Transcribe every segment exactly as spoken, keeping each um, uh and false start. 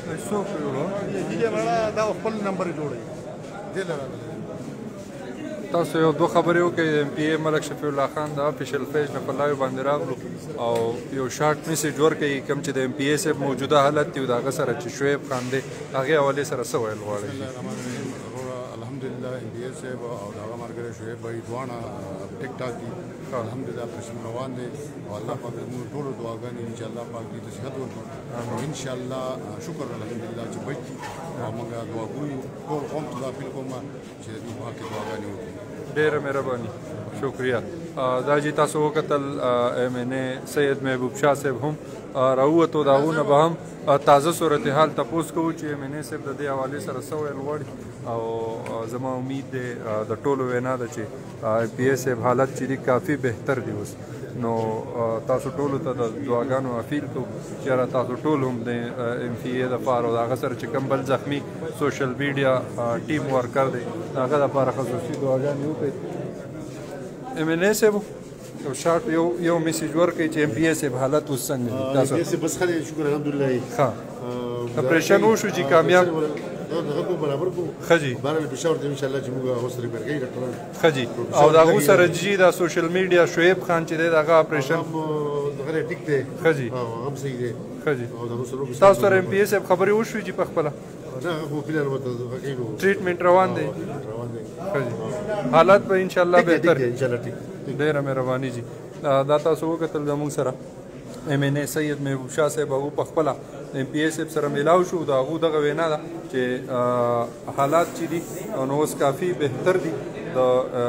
څوک جوړو دې مړه دا خپل نمبر جوړوي دې لاره تاسو یو دوه خبرې وکړئ د ایم پی اے ملک شفیع الله خان د افیشل پیج نه په لایو باندې راغلو او یو شارټ میسیج ورکړئ کوم چې د ایم پی اے صاحب موجوده حالت دی د هغه سره چې شعیب خان دی هغې حوالې سره څه ویل غواړئ الحمدلله ایم پی اے صاحب او د هغه ملګری شعیب بھائی دواړه ټیک ټاک دي الحمدلله اپریشن روان دی او الله پاک زموږ ټولو دعاګانې انشاءالله پاک دې ته صحت ورکړي انشاءالله شکر الحمدلله چې بچ دي او موږ دعا کوو ټول قوم ته دا اپیل کوم چې د دوی په حق کې دعاګانې وکړي ډېره مهرباني شکریه دا چې تاسو وکتل ایم این اے سید محبوب شاه صاحب هم راووتو د هغو نه به هم تازه صورتحال تپوس کوو چې ایم این اے صاحب د دې حوالې سره څه ویل غواړي او زما امید دی د ټولو وینا ده چې ایم پی اے صاحب حالت چې دی کافي بهتر دی اوس نو تاسو ټولو ته د دعاګانو اپیل کوو چې یاره تاسو ټول هم د ایم پی اے دپاره او د هغه سره چې کوم بل زخمي سوشل میډیا ټیم ورکر دی د هغه دپاره خصوصي دعاګانې وکړئ ایم این اے صاحب یو شارټ یو یو میسیج ورکړئ چې ایم پی اے صاحب حالت اوس څنګه دی تاسو بس ښه دی شکر الحمدلله ښه اپریشن وشو چې کامیاب هغه کو برابر کو خجی بارل پېښور ته ان شاء الله چې موږ اوس لري برګي ډاکټران خجی او دا غو سره جی دا سوشل میډیا شعیب خان چې دغه اپریشن دغه ټیک دی خجی هم صحیح دی خجی تاسو سره ایم پی ایس خبري وشو چې په خپل نه خو پلان وته غږیلو ټریټمنټ روان دی روان دی خجی حالات به ان شاء الله بهتر ان شاء الله ټیک ډیره مهرباني جی دا تاسو وکتل زموږ سره ایم این اے سید محبوب شاه صاحب هغه په خپل ایم پی اے صاحب سره میلاو شو دا هغه دغه وینا ده چې حالات چې دي نو اوس کافي بهتر دي د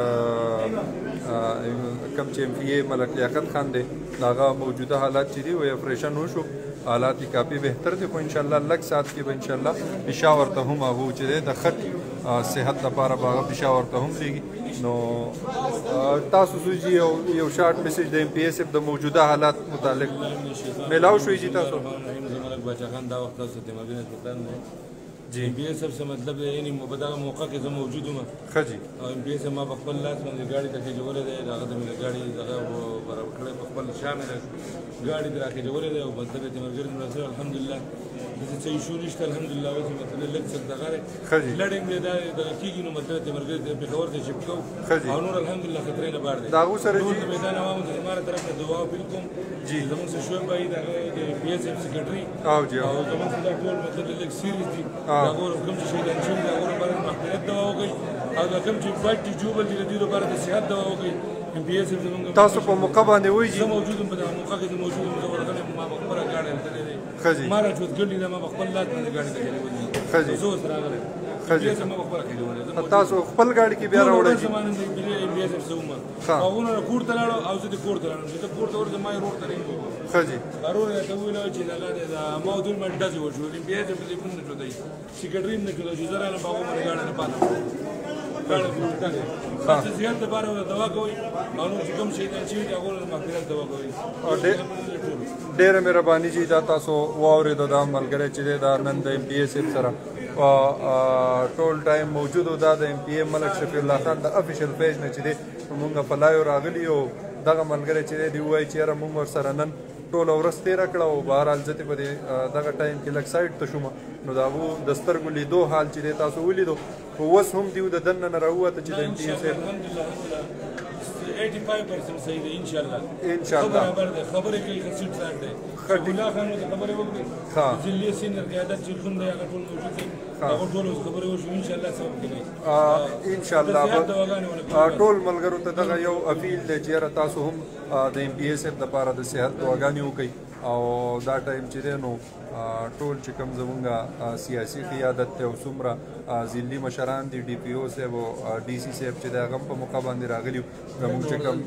کم چې ایم پی اے ملک لیاقت خان دی هغه موجوده حالات چې دي وی اپریشن وشو حالات کافي بهتر دي خو ان شاء الله لږ ساعت کې به ان شاء الله پېښور ته هم هغه چې دی د خط صحت لپاره به هغه پېښور ته هم لیږي نو تاسو سوجي یو یو شارټ میسیج د ایم پی اے صاحب د موجوده حالات متعلق میلاو شوی جی تاسو ملک باچا خان دا وخت تاسو ته مبینه سلطان دی جی ایم پی اے صاحب سے مطلب یعنی مبدغه موقع کې زه موجود وم خجی او ایم پی اے صاحب ما په خپل لاس باندې ګاډي ته جوړې ده هغه د مې ګاډي دغه برابر کړې په خپل شامل ګاډي درکې جوړې ده او مطلب ته مرګ رسول الحمدلله د څه شو نشته الحمدلله اوس مطلب لږ څه دغه خجی لړنګ ده د کیږي نو مطلب ته مرګ په خبر ته شپکو خجی او نور الحمدلله خطرې نه بار دي دا غو سره جی میدان عوامو ته زموږ طرف ته دعا بالکل جی زموږ څه شو به د پی ایس اف سیکریټري او جی او زموږ څه ټول مطلب لږ سیریس دي دا غوړ کوم چې شي د انشین دا غوړ باندې مخکې دوا وکي او دا کوم چې بټ جوبل دي د دې لپاره د صحت دوا وکي ام پی ایس زموږ تاسو په موقع باندې وای جی موجود په موقع کې موجود یم ورغله ما خبره غاړه ته دي خجی ما راځوت ګړي دا ما خپل لاس باندې غاړه ته ودی خجی زه سره غره خجی ما خبره کوي تاسو خپل ګاډي کې بیا راوړی جی زمانه دی بلی ام پی ایس زوما هغه کور ته لاړو او زه د کور ته لاړم چې کور ته ورته ما روډ ته رینګو خجی ضرور ته ویلو چې دا دا موضوع ما ډز وشو ام پی ایس په دې باندې ته دی سیکریټری نه کړو چې زرا نه باغو باندې غاړه نه پاتې غاړه پورته خاصه زیات د بار دوا کوي او نو چې کوم شي ته چې هغه نه مخکې دوا کوي ډېره مهرباني جی دا تاسو واورېدو دا ملګری چې دی دا نن د ایم پی اے صاحب سره ټول ټایم موجود و دا د ایم پی اے ملک شفیع الله خان د افیشل پیج نه چې دی مونږ په لایو راغلي او دغه ملګری چې دی وایي چې یاره مونږ ورسره نن ټوله ورځ تېره کړه او بهرحال زه په دې دغه ټایم کې لږ سایډ ته شوم نو د هغو د سترګو لیدو حال چې دی تاسو ولیدو خو اوس هم دیو د دننه نه راووته چې د ایم پی اے صاحب eighty five percent صحیح دی ان شاء الله ان شاء الله خبرې کوي خسیټ ځان دی الله خان ته خبرې وکړي ها ځلې سینر قیادت چې کوم دی هغه ټول موجود دي هغه ټول خبرې وشو ان شاء الله سبب کوي ان شاء الله ټول ملګرو ته دغه یو اپیل دی چې تاسو هم د ایم پی اے صاحب لپاره د صحت دعاګانې وکړئ او دا ټایم چې دی نو ټول چې کوم زمونږ سیاسي قیادت دی او څومره ضلعي مشران دي ډي پي او صاحب او ډي سي صاحب چې دی هغه هم په موقع باندې راغلي زمونږ چې کوم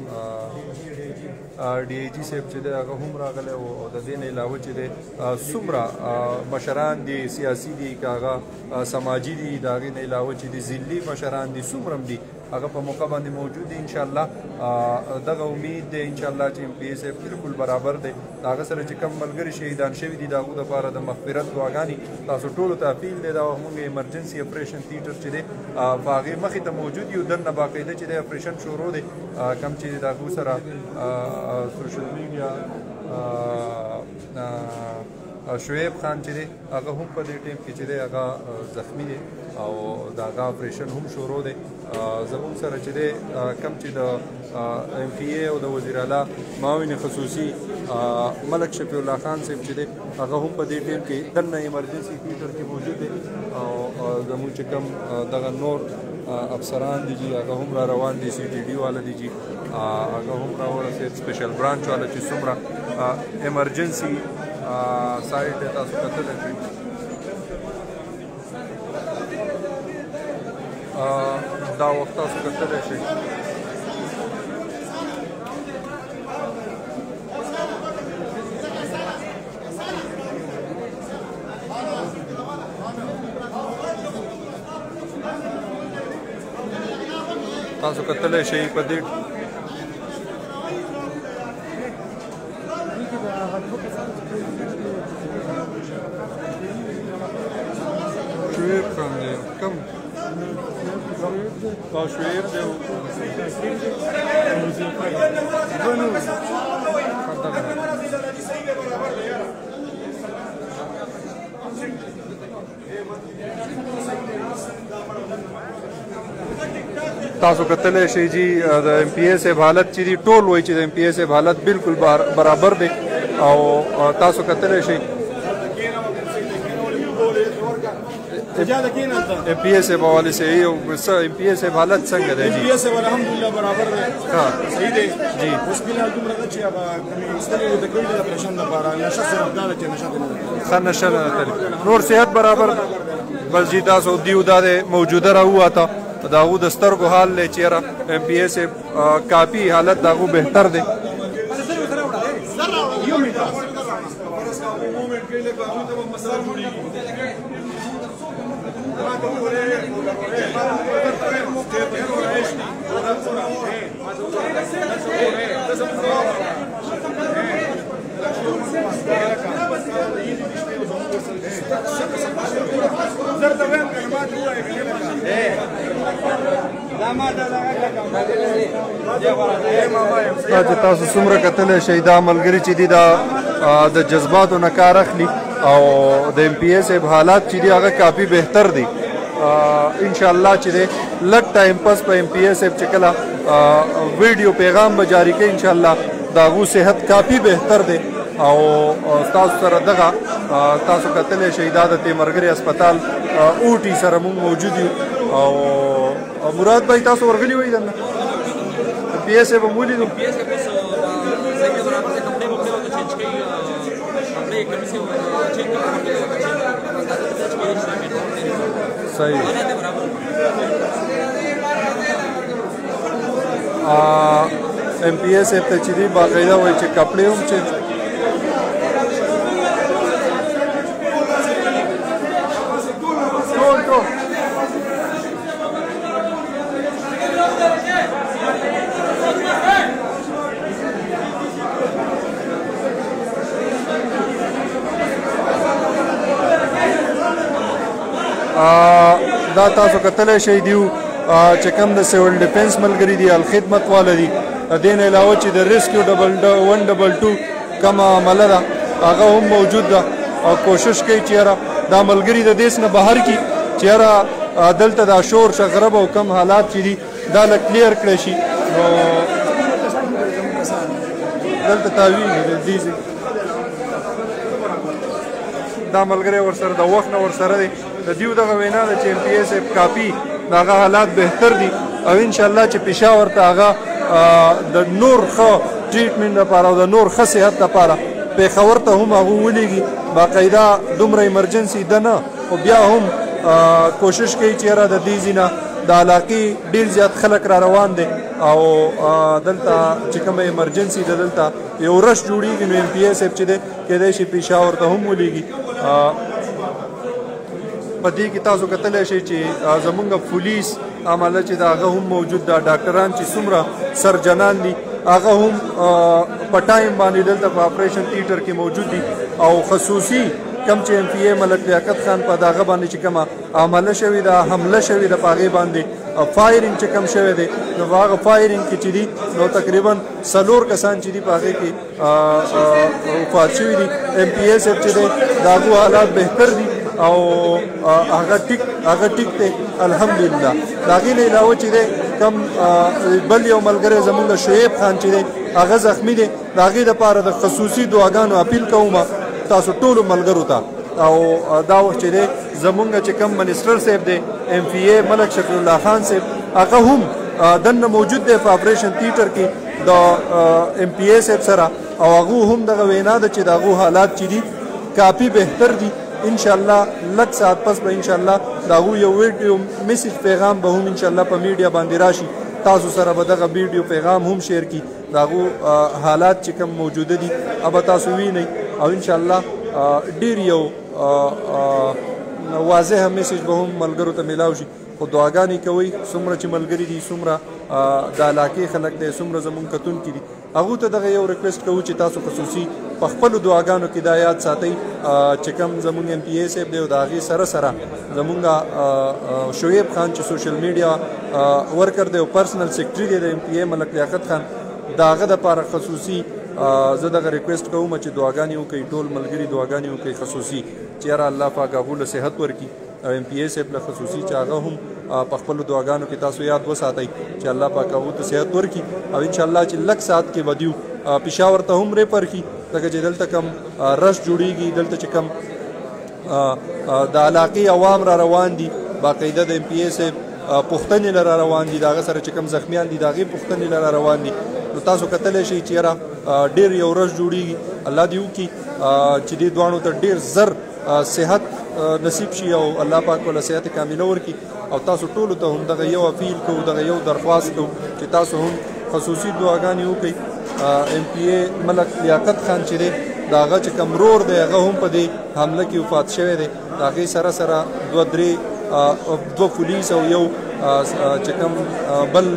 ډي ای جي صاحب چې دی هغه هم راغلی او د دې نه علاوه چې دی څومره مشران دي سیاسي دي که هغه سماجي دي د هغې نه علاوه چې دي ضلعي مشران دي څومره هم دي هغه په موقع باندې موجود دي انشاءالله دغه امید دی انشاءالله چې ایم پی اے صاحب بالکل برابر دی د هغه سره چې کوم ملګري شهیدان شوي دي د هغو دپاره د مغفرت دعاګانې تاسو ټولو ته اپیل دی دا موږ ایمرجنسي اپریشن تیټر چې دی په هغې مخې ته موجود یو دننه باقاعده چې دی اپریشن شروع دی کوم چې د هغو سره سوشل میډیا شعیب خان چې دی هغه هم په دې ټیم کې چې دی هغه زخمی دی او د هغه اپریشن هم شروع دی. زموږ سره چې دی کم چې د ایم پی ای او د وزیر اعلی معاون خصوصي ملک شفیع الله خان صاحب چې دی هغه هم په دې ټیم کې دننه ایمرجنسي تھیټر کې موجود دی او زموږ چې کوم دغه نور افسران دي جی هغه هم را روان دي، سی ټي ډي والا دي جی هغه هم را ورسېد، سپیشل برانچ والا چې څومره ایمرجنسي سایټ دی تاسو کتلی شئ. دا وخت تاسو کتلی شئ. تاسو کتلی شئ په دې شعیب خان دی کم او شعیب دی تاسو کتلی شئ جی د ایم پی ای صاحب حالت چې دی ټول وایي چې د ایم پی ای صاحب حالت بالکل برابر دی او تاسو کتلی شئ ایم پی ای صاحب حوالے سے ایم پی ای صاحب حالت څنګه دی؟ ایم پی ای صاحب الحمدلله برابر دی، صحیح دی جی. اوس فلحال دومره ده چې هغه کومې ایستلې وې د کړي د اپریشن لپاره نشه صرف دا ده چې نشه دې نه ښه نشه نه تلي، نور صحت برابر بس جی. تاسو دیو دا د موجوده راووته د هغو د سترګو حال دی چېرې ایم پی ای صاحب کافي حالت د هغو بهتر دی. چې تاسو څومره کتلی شئ دا ملګري چې دي دا د جذباتو نه کار اخلي او د ایم پی ای صاحب حالات چې دي هغه کافي بهتر دي. انشاءالله چې دی لږ ټایم پس په ایم پی ای صاحب چې کله ویډیو پیغام به جاري کوي انشاءالله د هغو صحت کافي بهتر دی او تاسو سره دغه تاسو کتلی شئ دا د تیمرګرې هسپتال اوټي سره مونږ موجود یو او مراد بھائی تاسو ورغلي وئ دننه پی ای صاحب هم ولیدو صحیح ایم پی ای صاحب ته چې دي باقاعده وایي چې کپړې هم چینج ټول ټول دا تاسو کتلی شئ دیو چې کوم د سیول ډیفینس ملګري دي الخدمت والا دي د دې نه علاوه چې د ریسکیو ډبل ون ډبل ټو کومه عمله ده هغه هم موجود ده او کوشش کوي چې یاره دا ملګري د دیس نه بهر کړي چې یاره دلته دا شور شغرب او کم حالات چې دي دا لږ کلیر کړی شي نو دلته تاویږي دې دا ملګری ورسره د وخت نه ورسره دی د دیو دغه وینا ده چې ایم پی ای صاحب کافي د هغه حالات بهتر دي او انشاءالله چې پېښور ته هغه د نور ښه ټریټمنټ لپاره او د نور ښه صحت لپاره پېښور ته هم هغه ولیږي باقاعده دومره ایمرجنسي ده نه خو بیا هم کوشش کوي چې یاره د دې ځینه د علاقې ډېر زیات خلک را روان دي او دلته چې کومه ایمرجنسي ده دلته یو رش جوړېږي نو ایم پی ای صاحب چې دی کیدای شي پېښور ته هم ولیږي. په دې کې تاسو کتلی شئ چې زمونږ پولیس عمله چې د هغه هم موجود ده ډاکټران چې څومره سرجنان دي هغه هم په ټایم باندې دلته په اپریشن تھیټر کې موجود دي او خصوصي کم چې ایم پی اے ملک لیاقت خان په دغه باندې چې کومه عمله شوې ده حمله شوې ده په هغې باندې فایرینګ چې کم شوی دی نو په هغه فایرینګ کې چې دي نو تقریبا څلور کسان چې دي په هغې کې وفات شوي دي ایم پی اے صاحب چې دی د هغو حالات بهتر دي او هغه ټیک هغه ټیک دی الحمدلله د هغې نه علاوه چې دی کم بل یو ملګری زمونږ شعیب خان چې دی هغه زخمي دی د هغې دپاره د خصوصي دعاګانو اپیل کوم تاسو ټولو ملګرو ته او دا وخت چې دی زمونږ چې کم منسټر صاحب دی ایم پی اے ملک شفیع الله خان صاحب هغه هم دننه موجود دی په اپریشن تیټر کې د ایم پی اے صاحب سره او هغو هم دغه وینا ده چې د هغو حالات چې دي کافي بهتر دي انشاءالله لږ ساعت پس به انشاءالله د هغو یو ویډیو میسیج پیغام به هم انشاءالله په میډیا باندې راشي تاسو سره به دغه ویډیو پیغام هم شیر کړي د هغو حالات چې کوم موجوده دي هغه تاسو وینئ او انشاءالله ډېر یو واضحه میسیج به هم ملګرو ته میلاو شي خو دعاګانې کوئ څومره چې ملګري دي څومره د علاقې خلک دی څومره زمونږ کتونکي دي هغو ته دغه یو ریکویسټ کوو چې تاسو خصوصي په خپلو دعاګانو کې دا یاد ساتئ چې کوم زمونږ ایم پی اے صاحب دی او د هغې سره سره زمونږ شعیب خان چې سوشل میډیا ورکر دی او پرسنل سیکرټري دی د ایم پی اے ملک لیاقت خان د هغه دپاره خصوصي زه دغه ریکویسټ کوم چې دعاګانې وکړئ ټول ملګري دعاګانې وکړئ خصوصي چې یاره الله پاک هغو له صحت ورکړي او ایم پی اے صاحب له خصوصي چې هغه هم په خپلو دعاګانو کې تاسو یاد وساتئ چې الله پاک هغو ته صحت ورکړي او انشاءالله چې لږ ساعت کې به دیو پېښور ته هم ریفر کړي ځکه چې دلته کم رش جوړیږي دلته چې کم د علاقې عوام را روان دي باقاعده د ایم پی اے صاحب پوښتنې له را روان دي د هغه سره چې کم زخمیان دي د هغې پوښتنې له را روان دي نو تاسو کتلی شئ چې یاره ډېر یو رش جوړیږي الله دې وکړي چې دې دواړو ته ډېر زر صحت نصیب شي او الله پاک وله صحت کامله ورکړي او تاسو ټولو ته هم دغه یو اپیل کوو دغه یو درخواست کوو چې تاسو هم خصوصي دعاګانې وکړئ ایم پی اے ملک لیاقت خان چې دی د هغه چې کوم رور دی هغه هم په دې حمله کې وفات شوی دی د هغې سره سره دوه درې دوه پولیس او یو چې کوم بل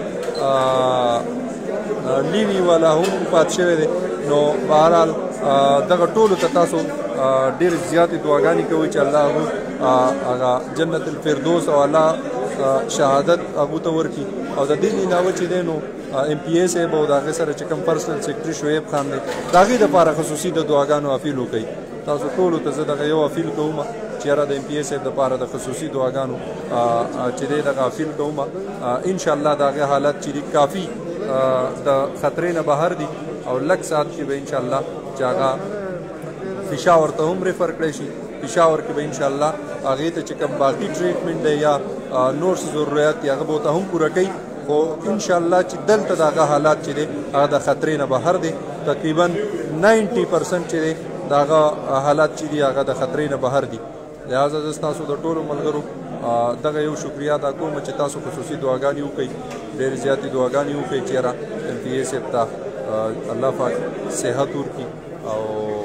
لیوي والا هم وفات شوی دی نو بهرحال دغه ټولو ته تاسو ډېر زیاتې دعاګانې کوئ چې الله هغو هغه جنت الفردوس او الله شهادت هغو ته ورکړي او د دې نه علاوه چې دی نو ایم پی اے صاحب او د هغې سره چې کوم پرسنل سیکرټري شعیب خان دی د هغې دپاره خصوصي د دعاګانو اپیل وکړئ تاسو ټولو ته زه دغه یو اپیل کوم چې یاره د ایم پی اے صاحب دپاره د خصوصي دعاګانو چې دی دغه اپیل کوم انشاءالله د هغې حالت چې دي کافي د خطرې نه بهر دي او لږ ساعت کې به انشاءالله چې هغه پېښور ته هم ریفر کړی شي پېښور کې به انشاءالله هغې ته چې کوم باقي ټریټمنټ دی یا نور څه ضرورت دی هغه به ورته هم پوره کوي خو انشاءالله چې دلته د هغه حالات چې دی هغه د خطرې نه بهر دی تقریبا ناینټي پرسنټ چې دی د هغه حالات چې دي هغه د خطرې نه بهر دي لہذا زه ستاسو د ټولو ملګرو دغه یو شکریه ادا کوم چې تاسو خصوصي دعاګانې وکړئ ډېرې زیاتې دعاګانې وکړئ چې یاره ایم پی اے صاحب ته الله پاک صحت ورکړي او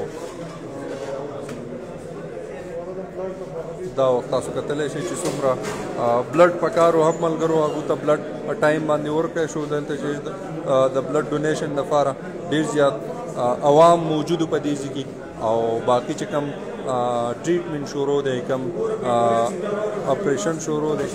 دا وخت تاسو کتلی شئ چې څومره بلډ پکارو هم ملګرو هغو ته بلډ په ټایم باندې ورکړی شو دلته چې د بلډ ډونیشن لپاره ډېر زیات عوام موجودو په دې ځای کې او باقي چې کوم ټریټمنټ شروع دی کوم اپریشن شروع دی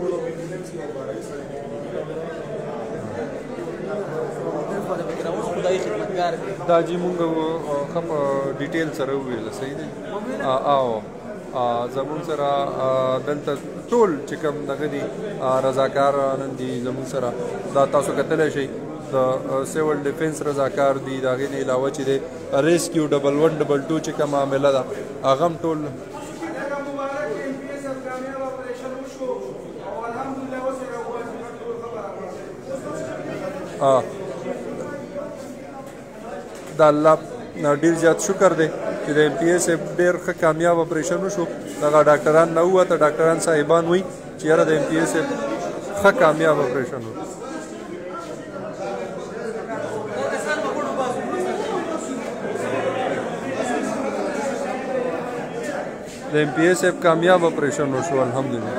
دا جی مونږ ښه په ډیټیل سره وویله صحیح دی او زمون سره دلته ټول چې کوم دغه دي رضاکاران دي زمون سره دا تاسو کتلی شئ د سیول ډیفینس رضاکار دي د هغې نه علاوه چې دی ریسکیو ډبل ون ډبل ټو چې کومه معامله ده هغه هم ټول د الله ډېر زیات شکر دی چې د ایم پی اے صاحب ډېر ښه کامیاب اپریشن وشو دغه ډاکټران نه ووته ډاکټران صاحبان وایي چې یاره د ایم پی اے صاحب ښه کامیاب اپریشن و د ایم پی اے صاحب کامیاب اپریشن وشو الحمدلله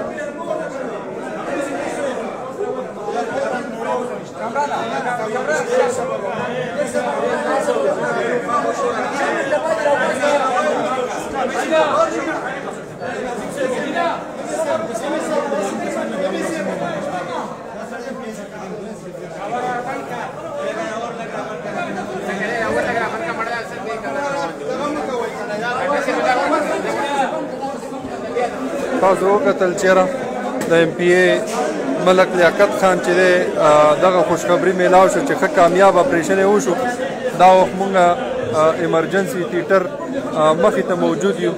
Thank you. تاسو وکتل چیرې د ایم پی ای ملک لیاقت خان چې دی دغه خوشخبري میلاو شو چې ښه کامیاب اپریشن یې وشو. دا وخت مونږ ایمرجنسي تیټر مخې ته موجود یو.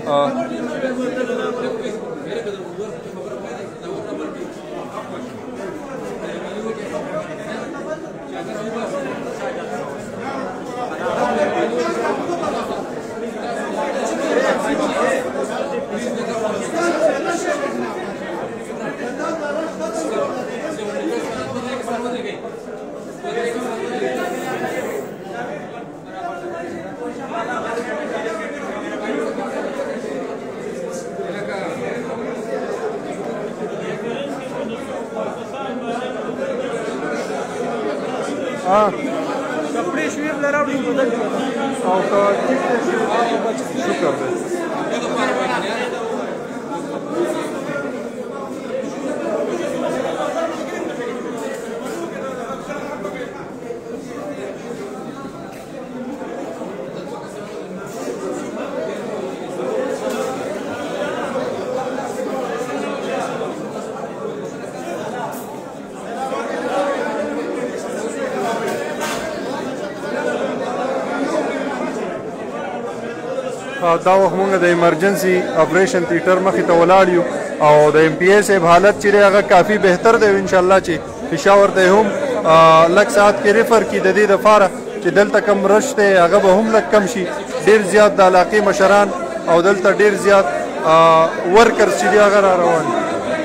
کپڑے شویر لرا وړي او که ټیک دی شکر دی. دا وخت مونږ د ایمرجنسي اپریشن تیټر مخې ته ولاړ یو او د ایم پی ای صاحب حالت چې دی هغه کافي بهتر دی. انشاءالله چې پېښور ته یې هم لږ ساعت کې ریفر کړي د دې دپاره چې دلته کم رش دی هغه به هم لږ کم شي. ډېر زیات د علاقې مشران او دلته ډېر زیات ورکرز چې دی هغه را روان دي.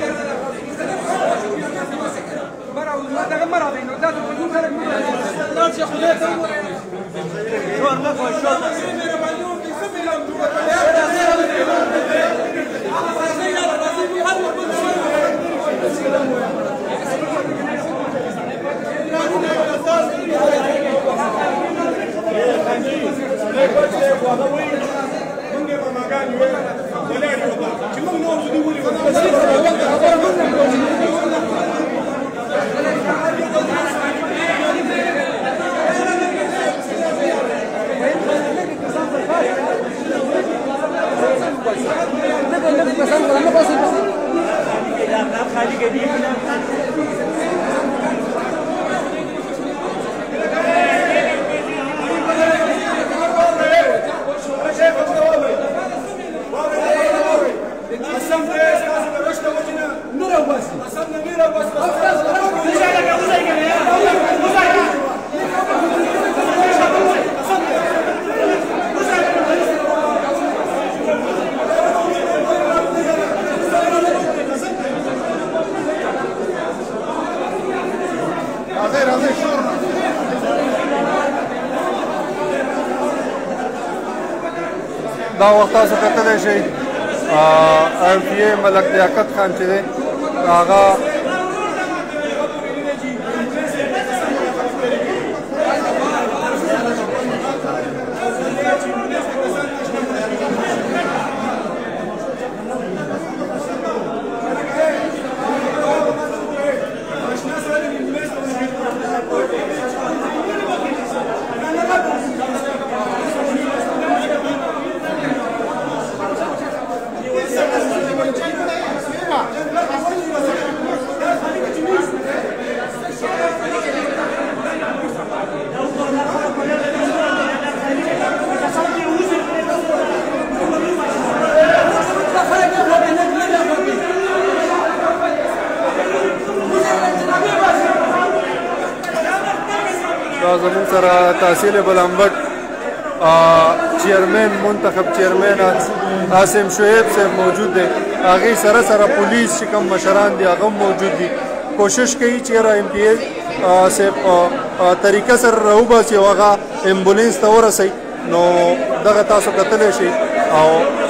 دا وخت تاسو کتلی شئ ایم پی ای ملک لیاقت خان چې دی هغه زمون سره تحصیل بلنبټ چیرمین منتخب چیرمین عاصم شعیب صاحب موجود دی. هغې سره سره پولیس چې کوم مشران دي هغه هم موجود دي. کوشش کوي چې یاره ایم پی ای صاحب طریقه سره راوباسي او هغه امبولینس ته ورسوي. نو دغه تاسو کتلی شئ او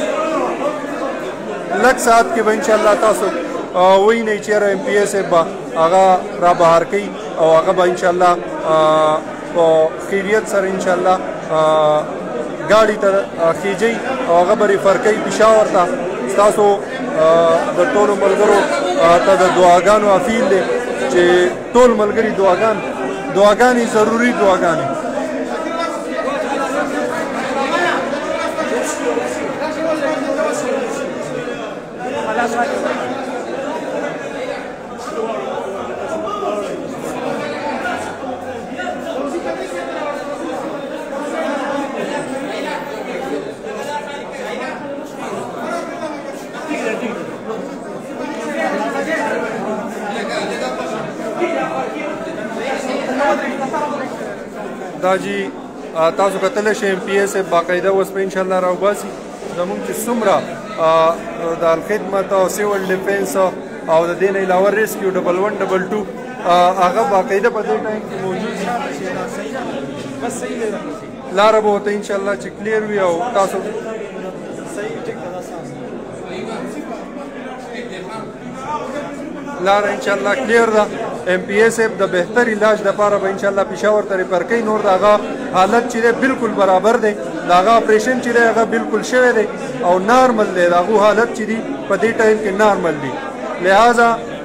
لږ ساعت کې به انشاءالله تاسو وینئ چې یاره ایم پی ای صاحب به هغه را بهر کوي او هغه به انشاءالله په خیریت سره انشاءالله ګاډي ته خیجئ او هغه به ریفر کوي پېښور ته. ستاسو د ټولو ملګرو ته د دعاګانو اپیل دی چې ټول ملګري دعاګان دعاګانې ضروري دعاګانې دا جی تاسو کتلی شئ ایم پی اے صاحب باقاعده اوس به انشاءالله راوباسي زموږ چې څومره د الخدمت او سیول ډیفینس او د دې نه علاوه ریسکیو ډبل ون ډبل ټو هغه باقاعده په دې ټایم کې موجود لاره به ورته انشاءالله چې کلیر وي او تاسو لاره انشاءالله کلیر ده. ایم پی اے صاحب د بهتر علاج دپاره به انشاءالله پېښور ته ریفر کوي. نور د هغه حالت چې دی بلکل برابر دی، د هغه اپریشن چې دی هغه بلکل شوی دی او نارمل دی. د هغو حالت چې دي په دې ټایم کې نارمل دي. لہذا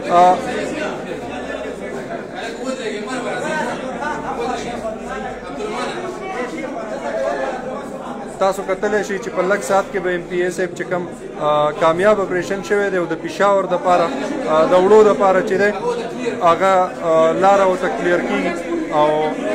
تاسو کتلی شئ چې په لږ ساعت کې به ایم پی اے صاحب چې کوم کامیاب اپریشن شوی دی او د پېښور دپاره د وړو دپاره چې دی هغه لاره ورته کلیر کېږي او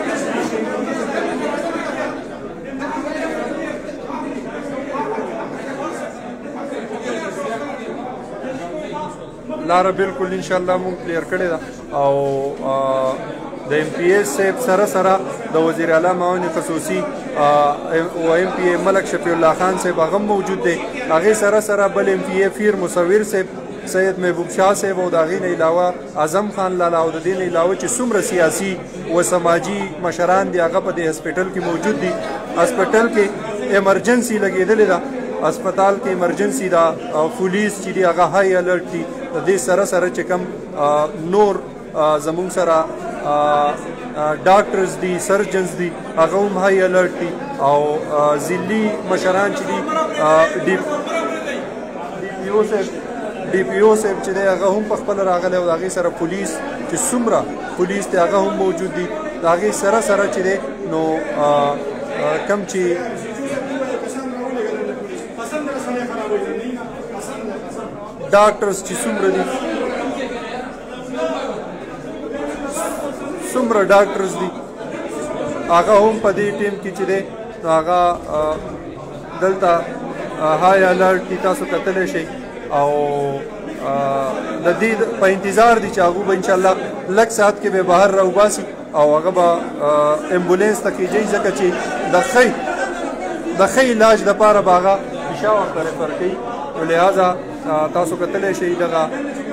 لاره بلکل انشاءالله مونږ کلیر کړې ده او د ایم پی اے صاحب سره سره د وزیر اعلی معاون خصوصي او ایم پی اے ملک شفیع الله خان صاحب هغه موجود دی. هغې سره سره بل ایم پی اے فیر مصور صاحب سید محبوب شاه صاحب او د هغې نه علاوه اعظم خان لالا او د دې نه علاوه چې څومره سیاسي و سماجي مشران دي هغه په دې هسپټل کې موجود دي. هسپټل کې ایمرجنسي لګېدلې ده، هسپتال کې ایمرجنسي ده، پولیس چې دي هغه های الرټ دي. د دې سره سره چې کوم نور زمونږ سره ډاکټرز دي، سرجنز دي، هغه هم های الرټ دي او ضلعي مشران چې دي ډي پي او صاحب ډي پي او صاحب چې دی هغه هم په خپله راغلی او د هغې سره پولیس چې څومره پولیس دی هغه هم موجود دي. د هغې سره سره چې دی نو کم چې ډاکټرز چې څومره دي څومره ډاکټرز دي هغه هم په دې ټیم کې چې دی نو هغه دلته های الرټ دي. تاسو کتلی شئ او د دې په انتظار دي چې هغوی به انشاءالله لږ ساعت کې به بهر راوباسي او هغه به امبولینس ته کېږي ځکه چې د ښه د ښه علاج دپاره به هغه پېښور ته ریفر کوي. نو لہذا تاسو کتلی شئ دغه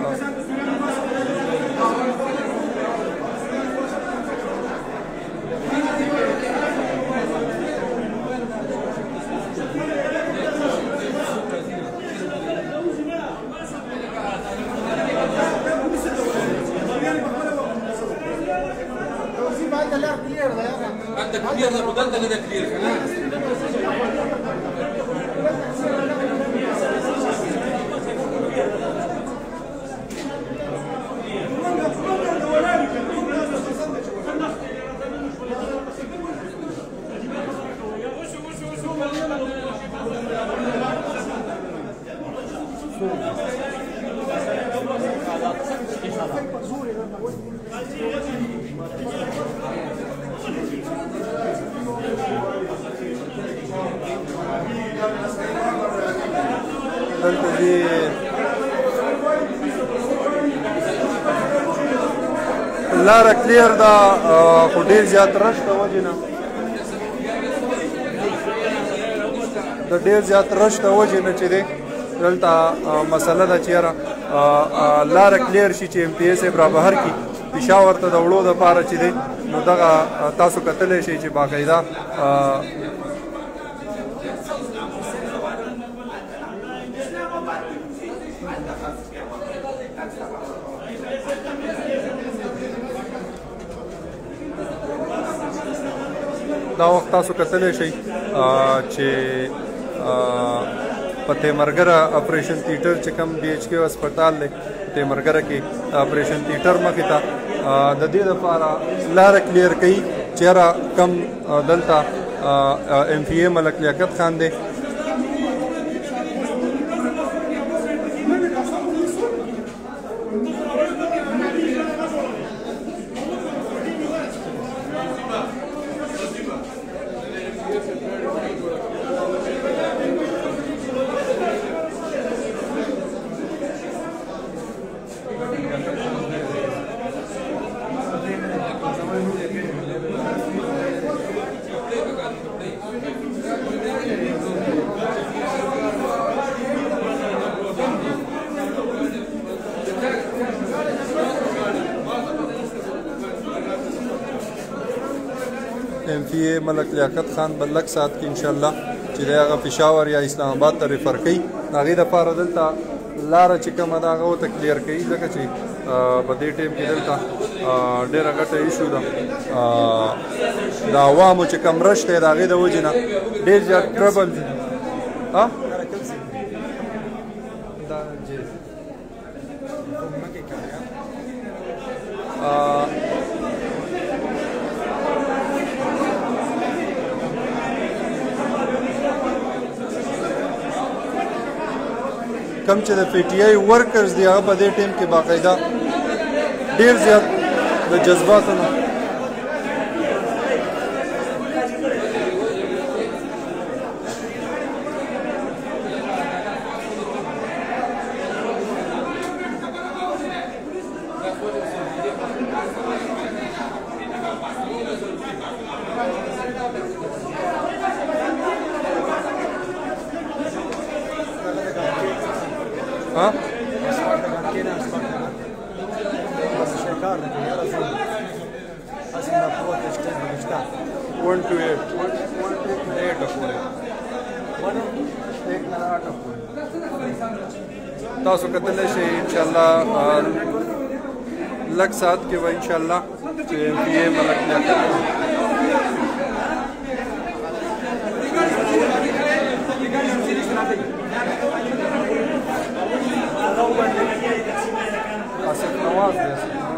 دلته دې لاره کلیر ده خو ډېر زیات رش د وجې نه د ډېر زیات رش د وجې نه چې دی دلته مسله ده چې یاره لاره کلیر شي چې ایم پی اے صاحب را بهر کړي پېښور ته د وړو دپاره چې دی نو دغه تاسو کتلی شئ چې باقاعده دا وخت تاسو کتلی شئ چې په تیمرګره اپریشن تیټر چې کوم بي ایچ کیو هسپتال دی تیمرګره کې اپریشن تیټر مخې ته د دې لپاره لاره کلیر کوي چې یاره کم دلته ایم پی اے ملک لیاقت خان دی ایم پی اے ملک لیاقت خان بل لږ ساعت کې انشاءالله چې دی هغه پېښور یا اسلام آباد ته ریفر کوي د هغې دپاره دلته لاره چې کومه ده هغه ورته کلیر کوي ځکه چې په دې ټایم کې دلته ډېره غټه ایشو ده د عوامو چې کوم رش دی د هغې د وجې نه ډېر زیات ټربل کم چې د پی ټی آی ورکرز دی هغه په دې ټیم کې باقاعده ډېر زیات د جذباتو نه ها ون ٹو ایٹ ایٹ تاسو کتلی شئ انشاءالله لږ ساعت کې به انشاءالله چې ایم پی اے ملک لیاقت آصف نواز دی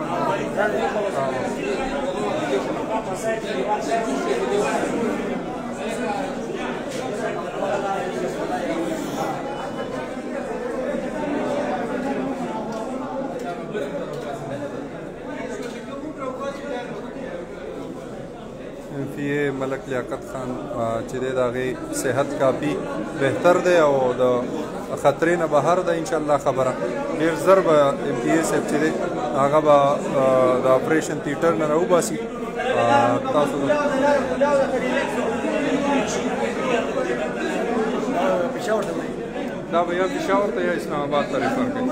ایم پی اے ملک لیاقت خان چې دی د هغې صحت کافي بهتر دی او د خطرې نه بهر ده انشاءالله خبره ډېر زر به ایم پی اے صاحب چې دی هغه به د اپریشن تیټر نه راوباسي تاسو دا به یا پېښور ته یا اسلام آباد ته ریفر کوي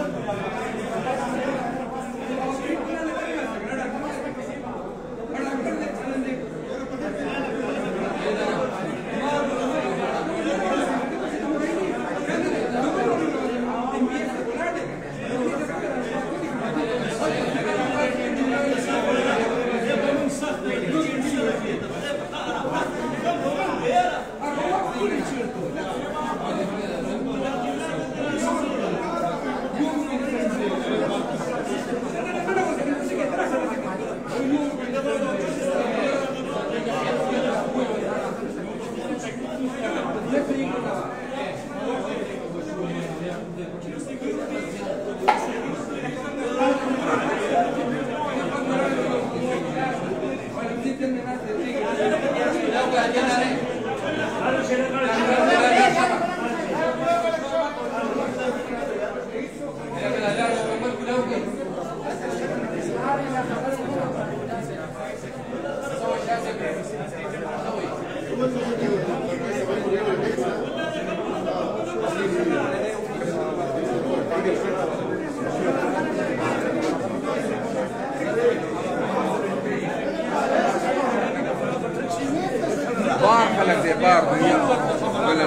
بار خلق دی بار دنیا ولا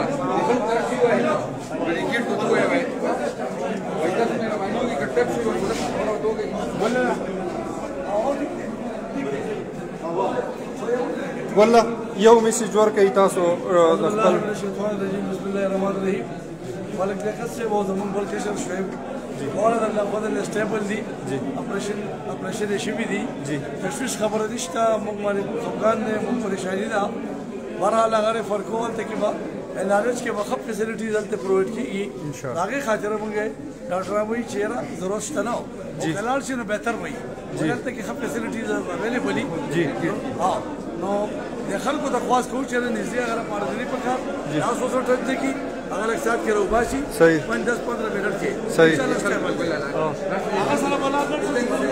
بڑی کیٹ تو ہے بھائی وہی تو میرا مانو کی کٹپ سے وہ تو گئی ولا والله یو میسج ورکوي تاسو د خپل بسم الله الرحمن الرحیم ملک لیاقت صاحب او زمون بل کشر شعیب واړه د الله فضل اسټیبل دي اپریشن اپریشن شوي دي تشویش خبره دي شته موږ باندې خفګان دی موږ پریشاني ده بهرحال هغه ریفر کول ته کې به علاج کې به ښه فیسلټیز هلته پرووایډ کېږي د هغې خاطره موږ ډاکټران وایي چې یاره ضرورت شته نه او که لاړ شي نو بهتر وایي دلته کې ښه فیسلټیز اویلیبل دي نو د خلکو درخواست کوو چې نږدې هغه پاردني پکار تاسو سره ټچ دی کی اگر ایک ساتھ کے روباشی پانچ دس پندرہ منٹ کے صحیح هغه سره بلا کړ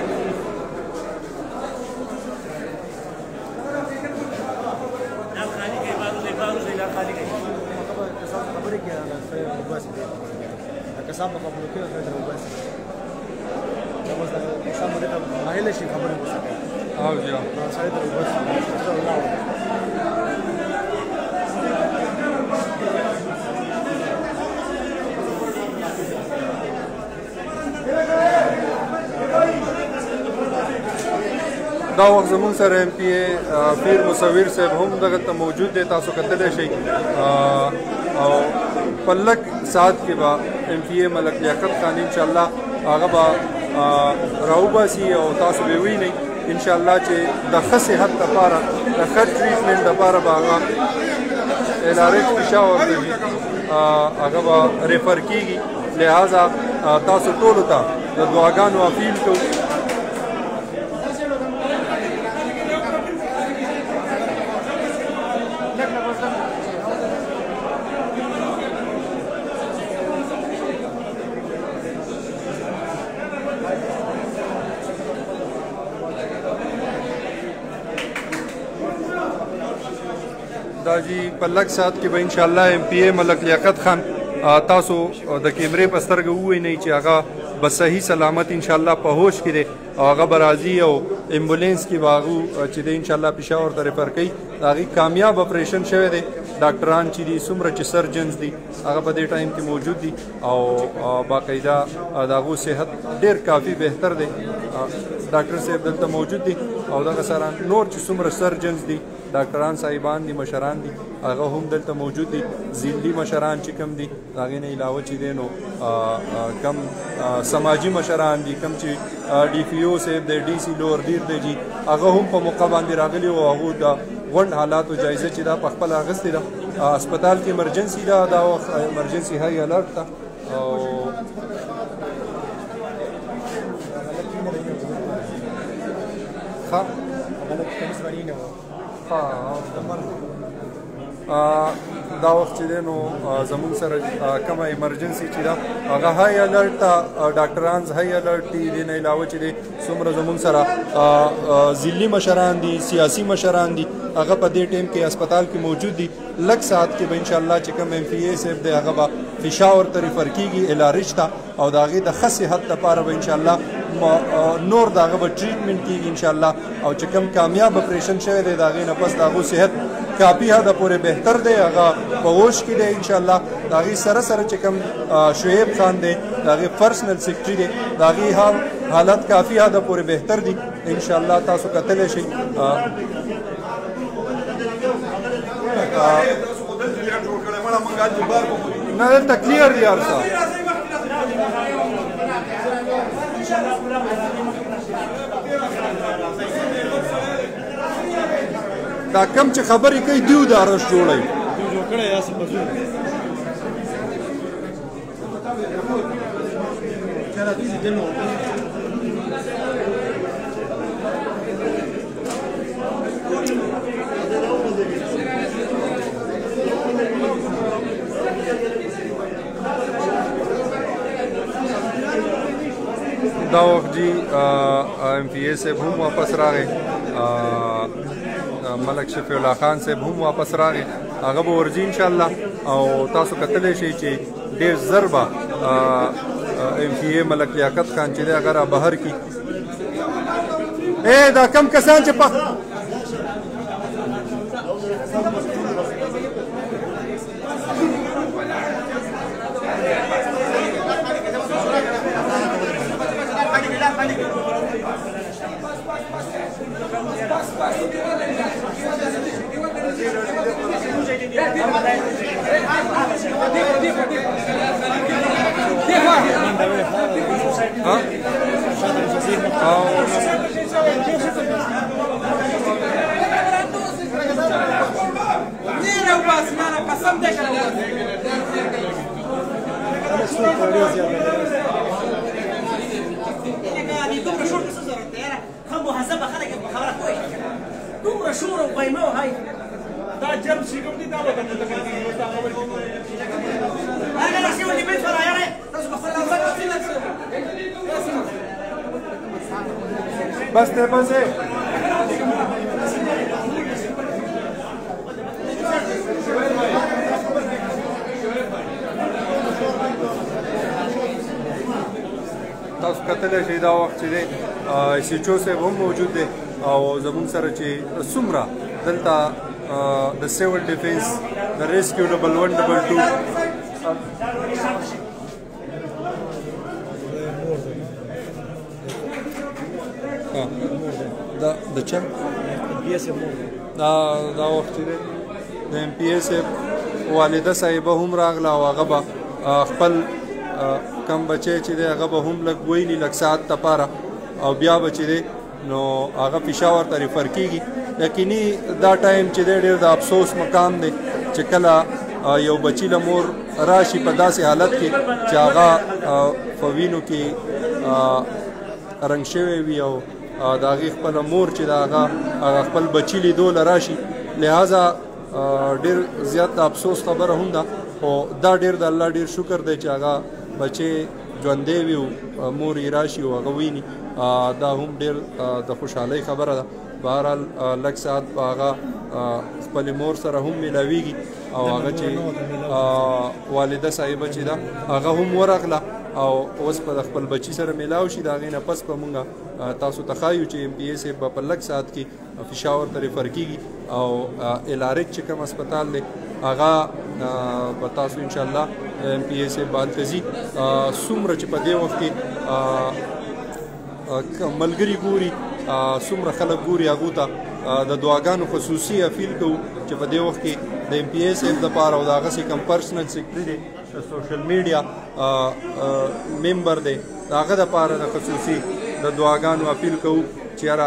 کسان په خپل کې راځي روباشي دا مزه کسان مده ته ماهله شي خبره وکړي او جا سړی ته روباشي دا وخت زمون سره ایم پی ای پیر مصور صاحب هم دغه ته موجود دی تاسو کتلی شئ او په لږ ساعت کې به ایم پی ای ملک لیاقت خان انشاءالله هغه به راوباسي او تاسو به وینئ انشاءالله چې د ښه صحت دپاره د ښه ټریټمنټ دپاره به هغه الارج پېښور ته ځي هغه به ریفر کېږي لہذا تاسو ټولو ته د دعاګانو اپیل کوو دا جی په لږ ساعت کې به انشاءالله ایم پی ای ملک لیاقت خان تاسو د کیمرې په سترګه ووینئ چې هغه به صحیح سلامت انشاءالله په هوش کې دی او هغه به راځي او ایمبولینس کې به هغه چې دی انشاءالله پېښور ته ریفر کوي د هغې کامیاب اپریشن شوی دی ډاکټران چې دي څومره چې سرجنز دي هغه په دې ټایم کې موجود دي او باقاعده د هغو صحت ډېر کافي بهتر دی ډاکټر صاحب دلته موجود دي او دغه سره نور چې څومره سرجنز دي ډاکټران صاحبان دي مشران دي هغه هم دلته موجود دي ضلعي مشران چې کم دي د هغې نه علاوه چې دی نو کم سماجي مشران دي کم چې ډي پي او صاحب دی ډي سی لور دیر دی جي هغه هم په موقع باندې راغلي او هغو د غونډ حالاتو جایزه چې دا په خپله اخیستې ده هسپتال کې ایمرجنسي ده دا وخت ایمرجنسي های الرټ ده او دا وخت چې دی نو زموږ سره کومه ایمرجنسي چې ده هغه های الرټ ته ډاکټران های الرټ دي دې نه علاوه چې دی څومره زموږ سره ضلعي مشران دي سیاسي مشران دي هغه په دې ټایم کې هسپتال کې موجود دي لږ ساعت کې به انشاءالله چې کوم ایم پی ای صاحب دی هغه به پېښور ته ریفر کېږي الارج ته او د هغې د ښه صحت دپاره به انشاءالله نور د هغه به ټریټمنټ کېږي انشاءالله او چې کوم کامیاب اپریشن شوی دی د هغې نه پس د هغو صحت کافي حده پورې بهتر دی هغه په هوش کې دی انشاءالله د هغې سره سره چې کوم شعیب خان دی د هغې پرسنل سیکرټري دی د هغې حالت کافي حده پورې بهتر دی انشاءالله تاسو کتلی شئ نه دلته کلیر دی هر څه دا کم چې خبرې کوي دیو دا رش جوړوي دا وخت جی ایم پی ای صاحب هم واپس راغی ملک شفیع الله خان صاحب هم واپس راغی هغه به ورځي انشاءالله او تاسو کتلی شئ چې ډېر زر به ایم پی ای ملک لیاقت خان چې دی هغه را بهر کړي ای دا کم کسان چې په بس دی بس دی تاسو کتلی شئ دا وخت چې دی ایس ایچ او صاحب هم موجود دی او زموږ سره چې څومره دلته د سیول ډیفینس د ریسکیو ډبل ون ډبل ټو دا د چا دا دا وخت دی د ایم پی ایس والده صاحبه هم راغله او هغه به خپل کم بچی چې دی هغه به هم لږ ویلي لږ ساعت دپاره او بیا به چې دی نو هغه پېښور ته ریفر کېږي یقیني دا ټایم چې دی ډېر د افسوس مقام دی چې کله یو بچي له مور راشي په داسې حالت کې چې هغه په وینو کې رنګ شوی وي او د هغې خپله مور چې د هغه خپل بچي لیدو له راشي لہذا ډېر زیات د افسوس خبره هم ده خو دا ډېر د الله ډېر شکر دی چې هغه بچی ژوندی وي او مور یې راشي او هغه ویني دا هم ډېر د خوشحالۍ خبره ده بهرحال لږ ساعت به هغه خپلې مور سره هم میلاویږي او هغه چې والده صاحبه چې ده هغه هم ورغله او اوس به د خپل بچي سره میلاو شي د هغې نه پس به مونږ تاسو ته ښایو چې ایم پی اے صاحب به په لږ ساعت کې پېښور ته ریفر کېږي او الارک چې کوم هسپتال دی هغه به تاسو انشاءالله ایم پی اے صاحب به هلته ځي څومره چې په دې وخت کې ملګري ګوري څومره خلک ګوري هغو ته د دعاګانو خصوصي اپیل کوو چې په دې وخت کې د ایم پی اے صاحب دپاره او د هغسې کوم پرسنل سیکرټري دی د سوشل میډیا ممبر دی د هغه دپاره د خصوصي د دعاګانو اپیل کوو چې یاره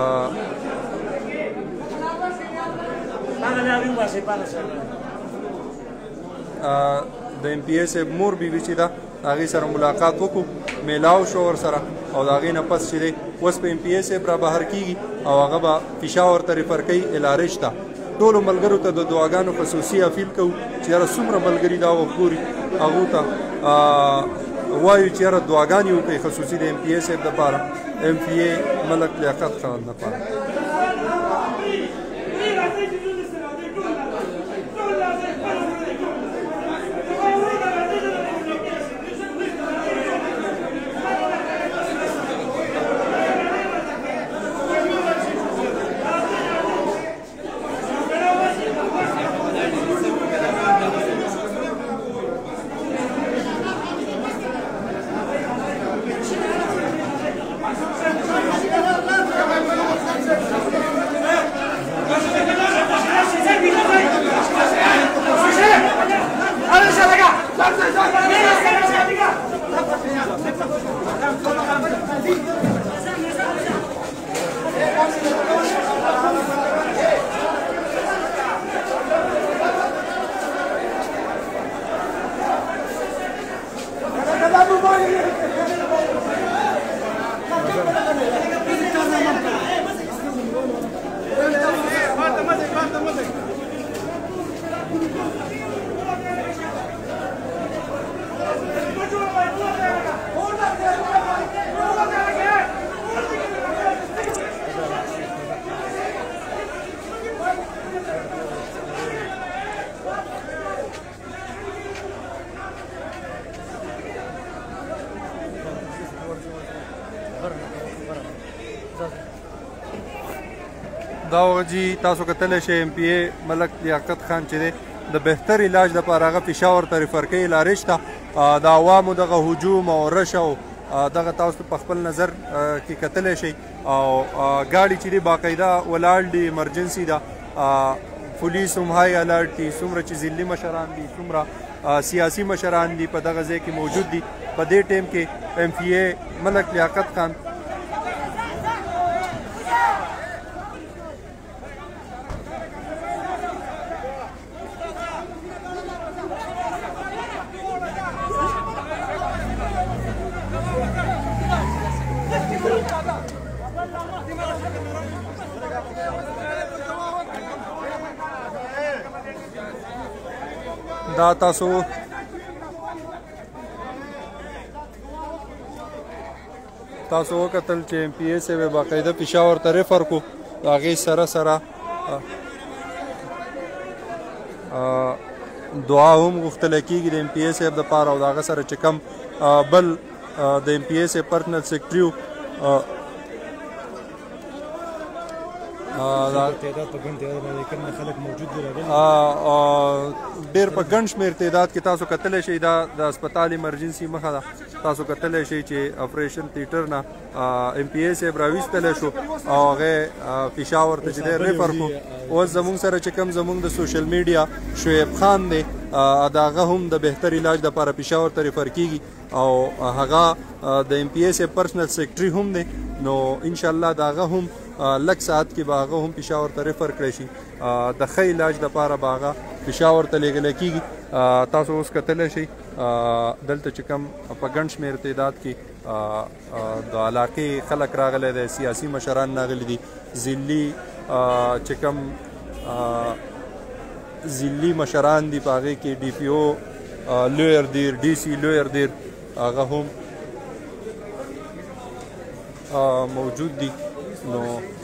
د ایم پی اے صاحب مور بیبي چې ده د هغې سره ملاقات وکړو میلاو شو ورسره او د هغې نه پس چې دی اوس په ایم پی اے صاحب را بهر کېږي او هغه به پېښور ته ریفر کوي الارش ته ټولو ملګرو ته د دعاګانو خصوصي اپیل کوو چې یاره څومره ملګري دا وخت ګوري هغو ته وایو چې یاره دعاګانې وکړئ خصوصي د ایم پی اے صاحب دپاره ایم پی اے ملک لیاقت خان دپاره دا وجی تاسو کتلی شئ ایم پی اے ملک لیاقت خان چې دی د بهتر علاج دپاره هغه پېښور ته ریفر کوي الارش ته د عوامو دغه هجوم او رش او دغه تاسو په خپل نظر کې کتلی شئ او ګاډي چې دی باقاعده ولاړ دي ایمرجنسي ده پولیس هم های الرټ دي څومره چې ضلعي مشران دي څومره سیاسي مشران دي په دغه ځای کې موجود دي په دې ټیم کې ایم پی اے ملک لیاقت خان دا تاسو تاسو وکتل چې ایم پی اے صاحب باقاعده پېښور ته ریفر کو د هغې سره سره دعا هم غوښتلی کېږي د ایم پی اے صاحب دپاره او د هغه سره چې کوم بل د ایم پی اے صاحب پرسنل سیکرټري و ډېر په ګڼ شمېر تعداد کې تاسو کتلی شئ دا د هسپتال ایمرجنسي مخه ده تاسو کتلی شئ چې اپریشن تیټر نه ایم پی اے صاحب راویستلی شو او هغې پېښور ته چې دی ریفر کړو اوس زموږ سره چې کوم زموږ د سوشل میډیا شعیب خان دی د هغه هم د بهتر علاج دپاره پېښور ته ریفر کېږي او هغه د ایم پی اے صاحب پرسنل سیکرټري هم دی نو انشاءالله د هغه هم لږ ساعت کې به هغه هم پېښور ته ریفر کړی شي د ښه علاج دپاره به هغه پېښور ته لیږلی کېږي تاسو اوس کتلی شئ دلته چې کوم په ګڼ شمېر تعداد کې د علاقې خلک راغلی دی سیاسي مشران راغلي دي ضلعي چې کوم ضلعي مشران دي په هغې کې ډي پي او لویر دیر ډي سي لویر دیر هغه هم موجود دي نو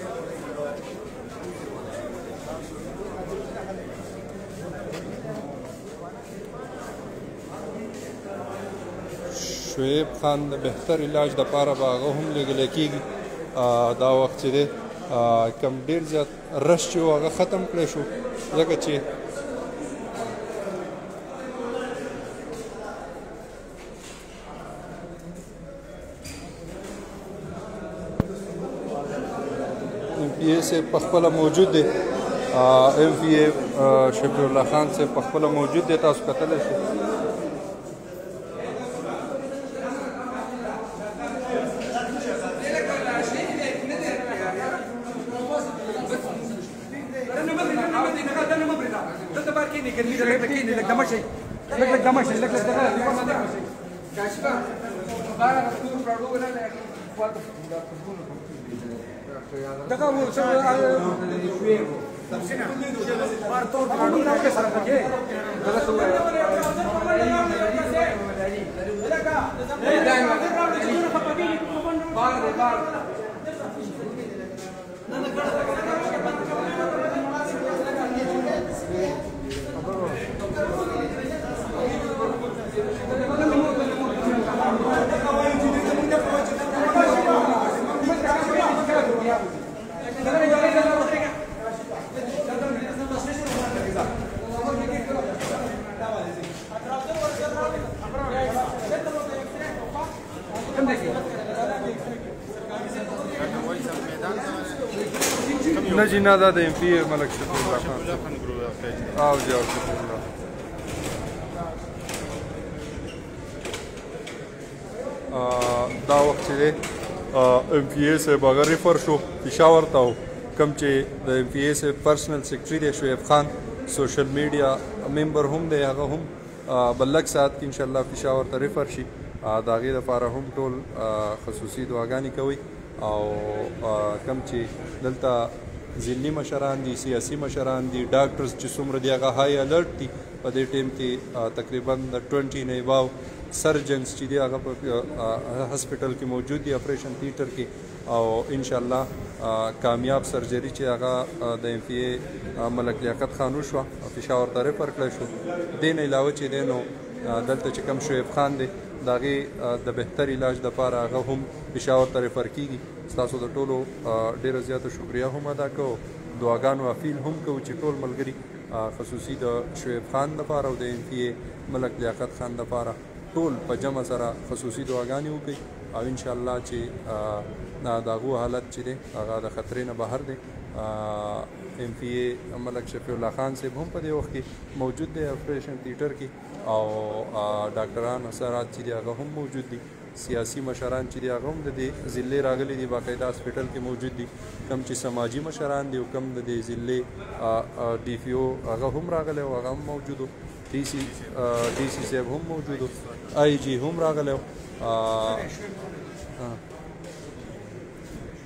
شعیب خان د بهتر علاج دپاره به هغه هم لیږلی کېږي دا وخت چې دی کم ډېر زیات رش چې و هغه ختم کړی شو ځکه چې ایم پی اے صاحب په خپله موجود دی ایم پی اے شفیع الله خان صاحب په خپله موجود دی تاسو کتلی شئ دغه و څه بار تور باندې کې سره پکې دغه څه وایي بار بار نه جی نه دا د ایم پی اے ملک شفیع الله خان او جی او شفیع الله دا وخت چې دی ایم پی اے صاحب هغه ریفر شو پېښور ته و کوم چې د ایم پی اے صاحب پرسنل سیکرټري دی شعیب خان سوشل میډیا ممبر هم دی هغه هم بل لږ ساعت کې انشاءالله پېښور ته ریفر شي د هغې دپاره هم ټول خصوصي دعاګانې کوئ او کوم چې دلته ضلعي مشران دي سیاسي مشران دي ډاکټرز چې څومره دي هغه های الرټ دي په دې ټیم کې تقریبا د ټوینټي نه اباو سرجنز چې دي هغه په هسپټل کې موجود دي اپریشن تھیټر کې او انشاءالله کامیاب سرجري چې هغه د ایم پی اے ملک لیاقت خان وشوه پېښور ته ریفر کړی شو دې نه علاوه چې دی نو دلته چې کوم شعیب خان دی د هغې د بهتر علاج دپاره هغه هم پېښور ته ریفر کېږي ستاسو د ټولو ډېره زیاته شکریه هم ادا کوو دعاګانو اپیل هم کوو چې ټول ملګري خصوصي د شعیب خان دپاره او د ایم پی اے ملک لیاقت خان دپاره ټول په جمع سره خصوصي دعاګانې وکړي او انشاءالله چې د هغو حالت چې دی هغه د خطرې نه بهر دی ایم پی اے ملک شفیع الله خان صاحب هم په دې وخت کې موجود دی اپریشن تھیټر کې او ډاکټران اثرات چې دي هغه هم موجود دي سیاسي مشران چې دي هغه هم د دې ضلعې راغلي دي باقاعده هسپټل کې موجود دي کم چې سماجي مشران دي او کم د دې ضلعې ډي پي او هغه هم راغلی او هغه هم موجود و ډي سي ډي سي صاحب هم موجود و آی جي هم راغلی و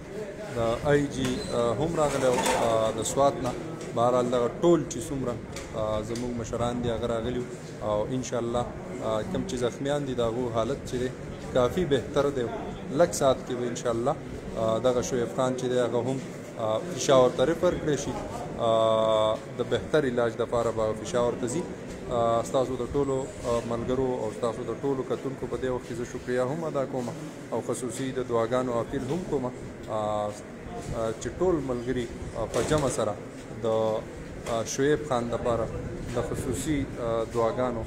د آی جي هم راغلی و د سوات نه بهرحال دغه ټول چې څومره زموږ مشران دي هغه راغلي او انشاءالله کوم چې زخمیان دي د هغو حالت چې دی کافي بهتر دی لږ ساعت کې به انشاءالله دغه شعیب خان چې دی هغه هم پېښور ته ریفر کړی شي د بهتر علاج دپاره به پېښور ته ځي. ستاسو د ټولو ملګرو او ستاسو د ټولو کتونکو په دې وخت کې زه شکریه هم ادا کوم او خصوصي د دعاګانو اپیل هم کوم چې ټول ملګري په جمع سره د شعیب خان دپاره د خصوصي دعاګانو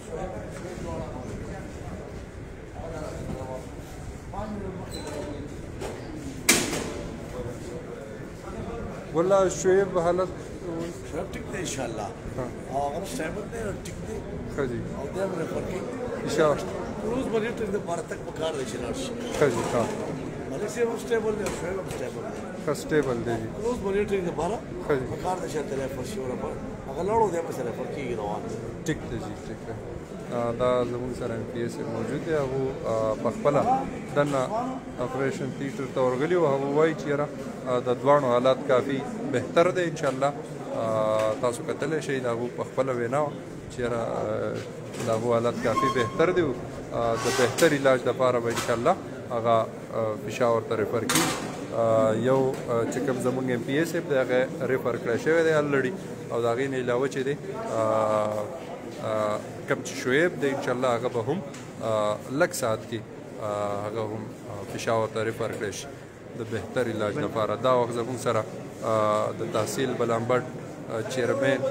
والله شعیب حالت شعیب ٹک دے انشاءاللہ اگر سٹیبل دے ٹک دے خجی او دے امر پر کی انشاءاللہ روز مانیٹر دے بار تک پکار دے چلاش خجی ہاں مالک سے سٹیبل دے شعیب سٹیبل کا سٹیبل دے جی روز مانیٹر دے بار خجی پکار دے چلتے رہے پر شورا پر اگر لڑو دے پر پر کی روان ٹک دے جی ٹک ہے دا زموږ سره ایم پی ایس موجود دی هغه په خپله دننه اپریشن تیټر ته ورغلي وو هغه وایي چې یاره د دواړو حالات کافي بهتر دی انشاءالله تاسو کتلی شئ د هغو په خپله وینا وه چې یاره د هغو حالات کافي بهتر دی د بهتر علاج دپاره به انشاءالله هغه پېښور ته ریفر کړي. یو چې کوم زموږ ایم پی ایس دی هغه ریفر کړی شوی دی الرډي او د هغې نه علاوه چې دی کوم چې شعیب دی انشاءالله هغه به هم لږ ساعت کې هغه هم پېښور ته ریفر کړی شي د بهتر علاج لپاره. دا وخت زموږ سره د تحصیل بلامبټ چیرمین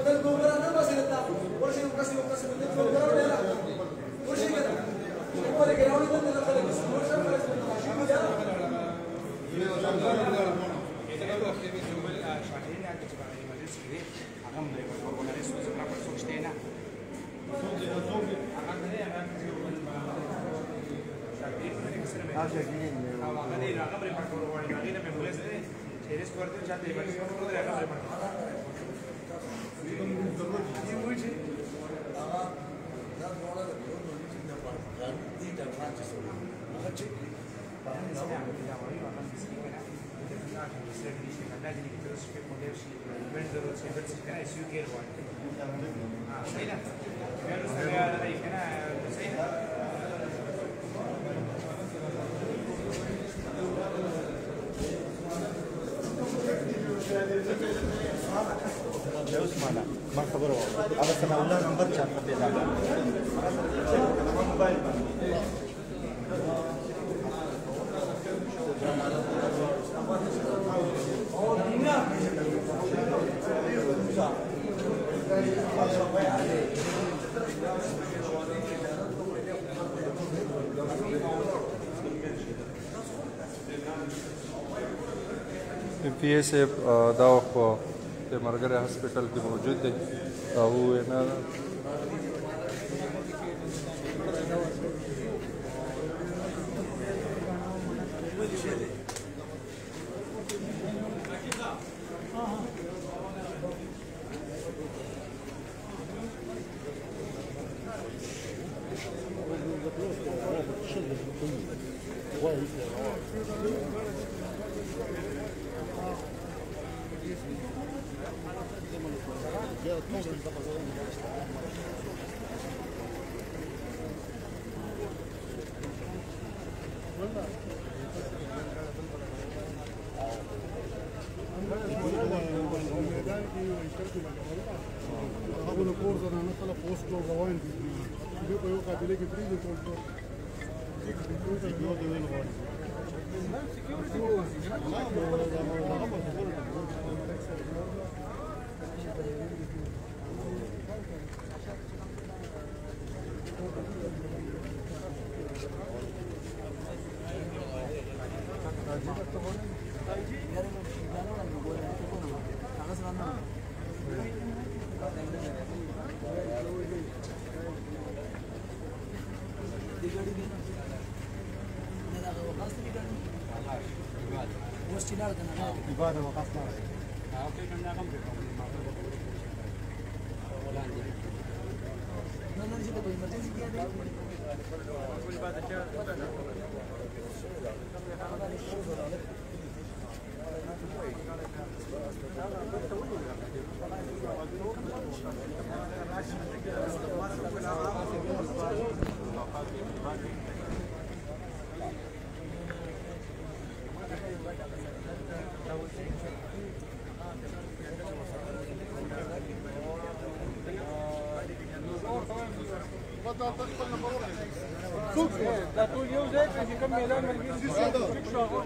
ما خبره هغه سره الله نمبر چا پیدا پی ایس دا وخت د مرګره هسپټل کې موجود دی او نه هغه کور زنه نه خلا پوسټ جوړ روان دي دوی په یو قابلیت کې پری دي ټول ټول یو دی ویل غواړي ibadah wakas lah. Oke, kami akan beritahu. Nanti kita boleh macam sih dia. Boleh baca cerita. دا ټول یو ځای کې کوم میدان مرګي شو هغه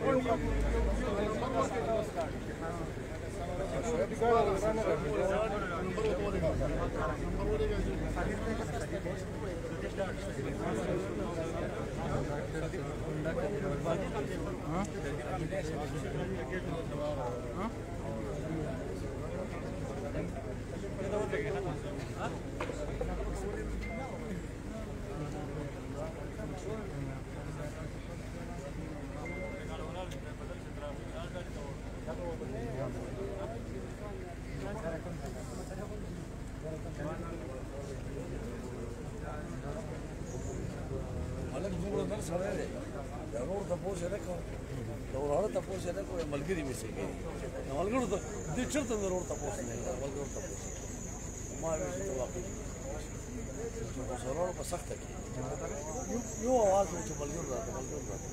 ملک دومره نر سړی دی د ورور تپوس یې نه کوم د وراره تپوس یې نه کوم ملګري مې څه کوي د ملګرو ته دې چېرته د ورور تپوس نه کوي ملګرو تپوس ما ویل چې ته واقعي چې ورور په سخته کې یو اواز و چې ملګرو راته ملګرو راته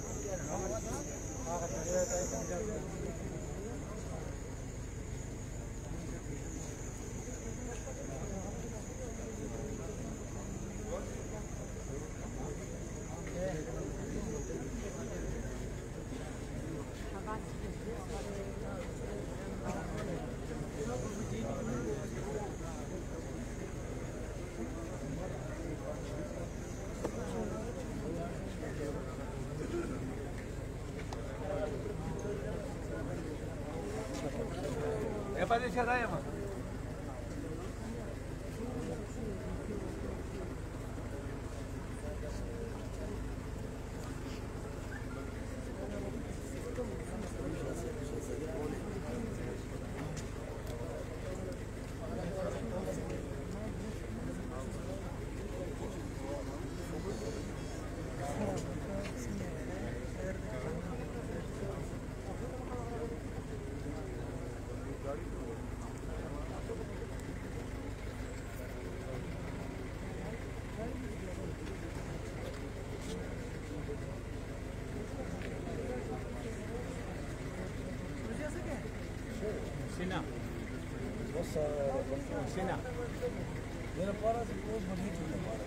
Pode tirar aí, mano. Sina. Sina. Mira, para, se puede bonito, para.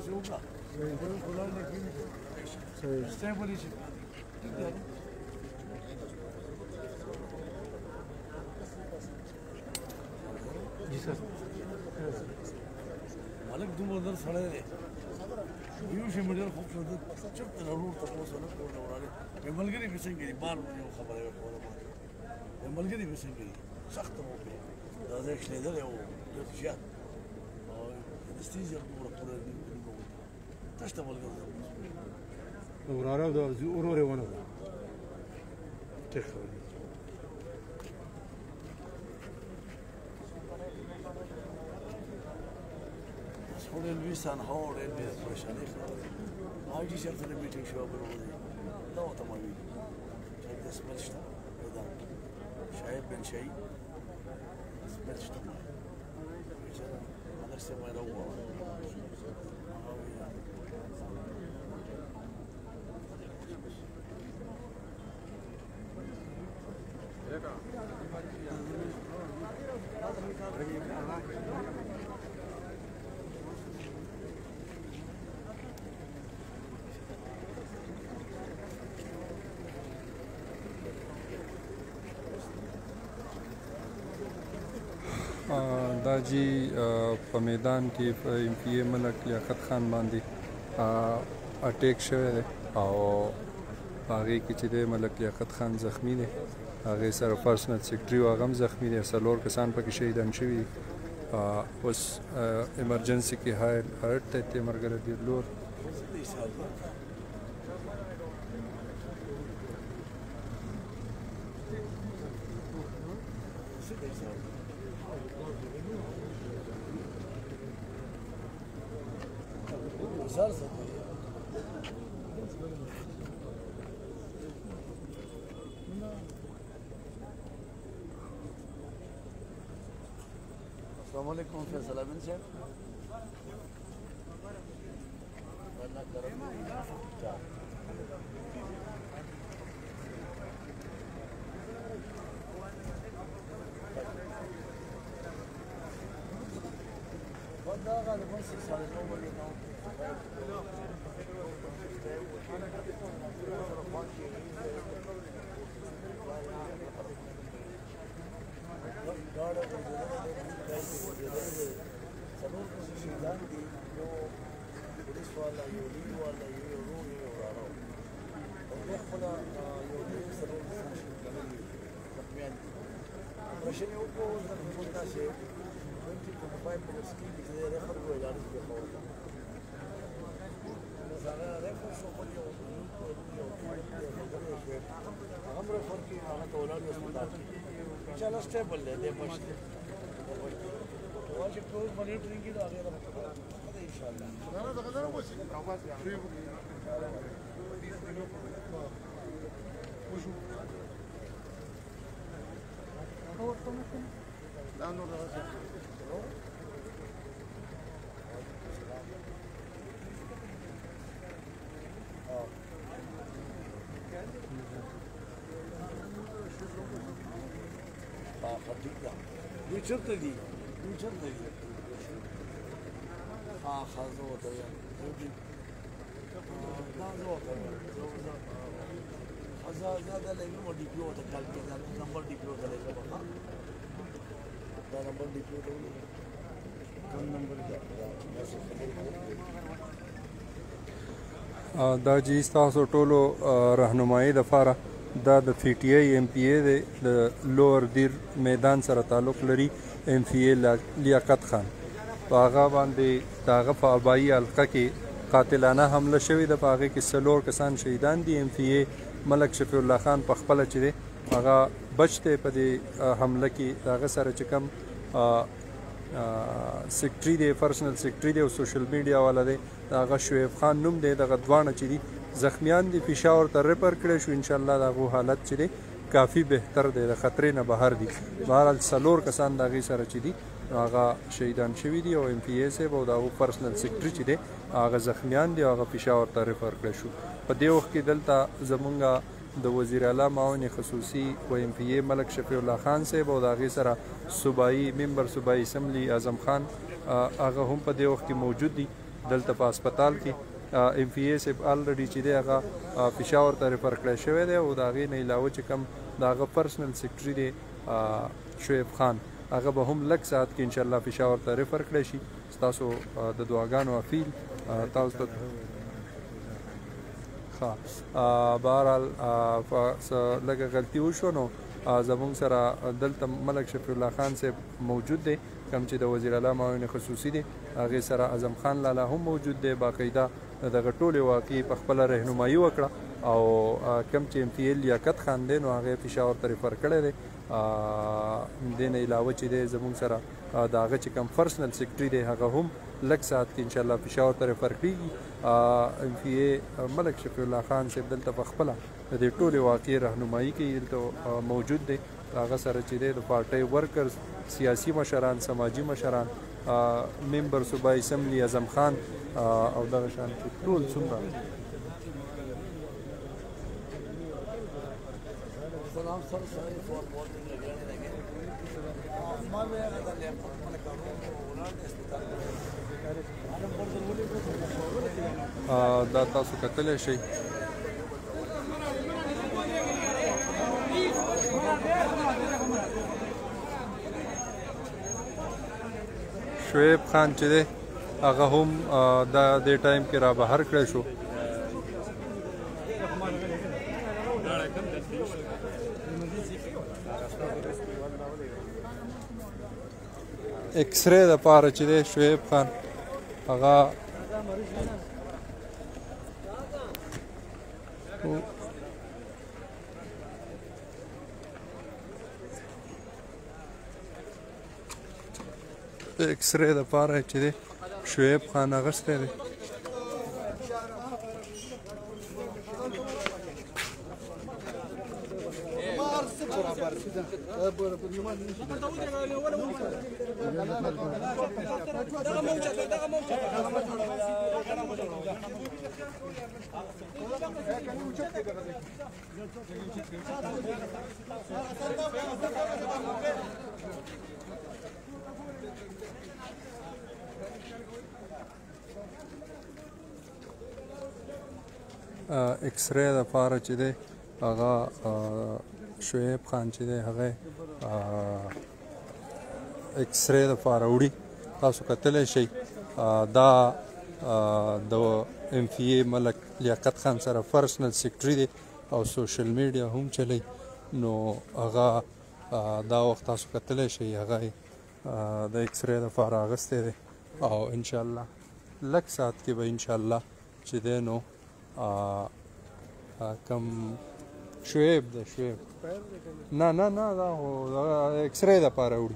سے ہوگا جی سر مالک دومره در سړی دی یو شي مې ډېر خوبصورت چېرته ضرور تپوس ونه کړو نورانې مې ملګري مې څنګه دي بار یو خبره یې کوله مې ملګري مې څنګه دي سخته مو وکړې دا ځای شلېدلی و ډېر زیات او انستیزیا دومره پوره نیمه وکړه تش ته ملګرو تپوس وراره د ورور یې ونه ټیک خبره ډېر لوی سانحه او ډېر ډېر پریشاني ښکاري آی ټي صاحب سره میټینګ شوه بل ورځ دا ورته ما ویلي چې د سمل شته دا شاید بن شهید سمل شته بیچاره ملک صاحب مې راووړه دا جی په میدان کې په ایم پی اے ملک لیاقت خان باندې اټیک شوی دی او هغې کې چې دی ملک لیاقت خان زخمی دی هغې سره پرسنل سیکرټري و هغه هم زخمی دی څلور کسان پکې شهیدان شوي دي اوس ایمرجنسي کې های الرټ دی ته ملګری دی لور السلام علیکم فیصل امین صاحب اللہ کرم دا غالبا ساڑھے نو بجے ضرور کسی شیدان دی جو پولیس والا یو لیگ والا یو یو رو یو رارو اور وہ خلا یو لیگ ضرور کسی شیدان دی زخمیان دی رشنی او کو زخم خودتا سے ٹوینٹی ٹوینٹی فائیو پولیس کی کسی دے ریفر کو اعلانش بے خور تھا مثلا ریفر شو خود یو ہم ریفر کی آنا تو اولاد اسپتال کی انشاءاللہ سٹیبل ہے دے بچتے واجب ټول مانیټرینګ کې دا غیر مطلب ان شاء الله نه نه دا نه وسی راوځي وشو هو کومه دا نو راځي اه خديجه دي چرته دي دي چرته دي اه خازو ته دي دا زو ته خزا زاده له نو ډي پیو ته کال کې دا نمبر ډي پیو ته لګا بخا دا نمبر ډي پیو ته کوم نمبر دا دا جی تاسو ټولو راهنمایي دپاره دا د پی ټی آی ایم پی اے دی د لوور دیر میدان سره تعلق لري ایم پی اے لیاقت خان په هغه باندې د هغه په ابایي حلقه کې قاتلانه حمله شوې ده په هغې کې څلور کسان شهیدان دي ایم پی اے ملک شفیع الله خان په خپله چې دی هغه بچ دی په دې حمله کې د هغه سره چې کوم سیکرټري دی پرسنل سیکرټري دی او سوشل میډیا والا دی د هغه شعیب خان نوم دی دغه دواړه چې دي زخمیان دي پېښور ته ریفر کړی شو انشاءالله د هغو حالت چې دی کافي بهتر دی د خطرې نه بهر دي بهرحال څلور کسان د هغې سره چې دي هغه شهیدان شوي دي او ایم پی اے صاحب او د هغو پرسنل سیکرټري چې دی هغه زخمیان دي او هغه پېښور ته ریفر کړی شو په دې وخت کې دلته زمونږ د وزیر اعلی معاون خصوصي و ایم پی اے ملک شفیع الله خان صاحب او د هغې سره صوبایي ممبر صوبایي اسمبلی اعظم خان هغه هم په دې وخت کې موجود دي دلته په هسپتال کې ایم پی اے صاحب الریډي چې دی هغه پېښور ته ریفر کړی شوی دی او د هغې نه علاوه چې کوم د هغه پرسنل سیکرټري دی شعیب خان هغه به هم لږ ساعت کې انشاءالله پېښور ته ریفر کړی شي. ستاسو د دعاګانو اپیل تاسو ته ښه بهرحال لږه غلطي وشوه نو زموږ سره دلته ملک شفیع الله خان صاحب موجود دی کوم چې د وزیر اعلی معاون خصوصي دی هغې سره اعظم خان لالا هم موجود دی باقاعده دغه ټولې واقعې په خپله رهنمایي وکړه او کوم چې ایم پی ایل لیاقت خان دی نو هغه پېښور ته ریفر کړی دی. دې نه علاوه چې دی زموږ سره د هغه چې کوم پرسنل سیکرټري دی هغه هم لږ ساعت کې انشاءالله پېښور ته ریفر کړي. ایم پی اے ملک شفیع الله خان صاحب دلته په خپله د دې ټولې واقعې رهنمایي کوي دلته موجود دی هغه سره چې دی د پارټۍ ورکرز سیاسي مشران سماجي مشران ممبر صوبایي اسمبلي اعظم خان او دغه شان ټول څومره دا تاسو کتلی شئ شعیب خان چې دی هغه هم دا دې ټایم کې را بهر کړی شو. ایکسرې دپاره چې دی شعیب خان هغه ایکسرې دپاره چې دی شعیب خان اغوستی دی. ایکسرې دپاره چې دی هغه شعیب خان چې دی هغه ایکسرې دپاره وړي تاسو کتلی شئ. دا د ایم پی اے ملک لیاقت خان سره پرسنل سیکرټري دی او سوشل میډیا هم چلی نو هغه دا وخت تاسو کتلی شئ هغه د ایکسرې دپاره اغوستی دی او انشاءالله لږ ساعت کې به انشاءالله چې دی نو کم شعیب ده شعیب نه نه نه دا خو ایکسرې دپاره وړي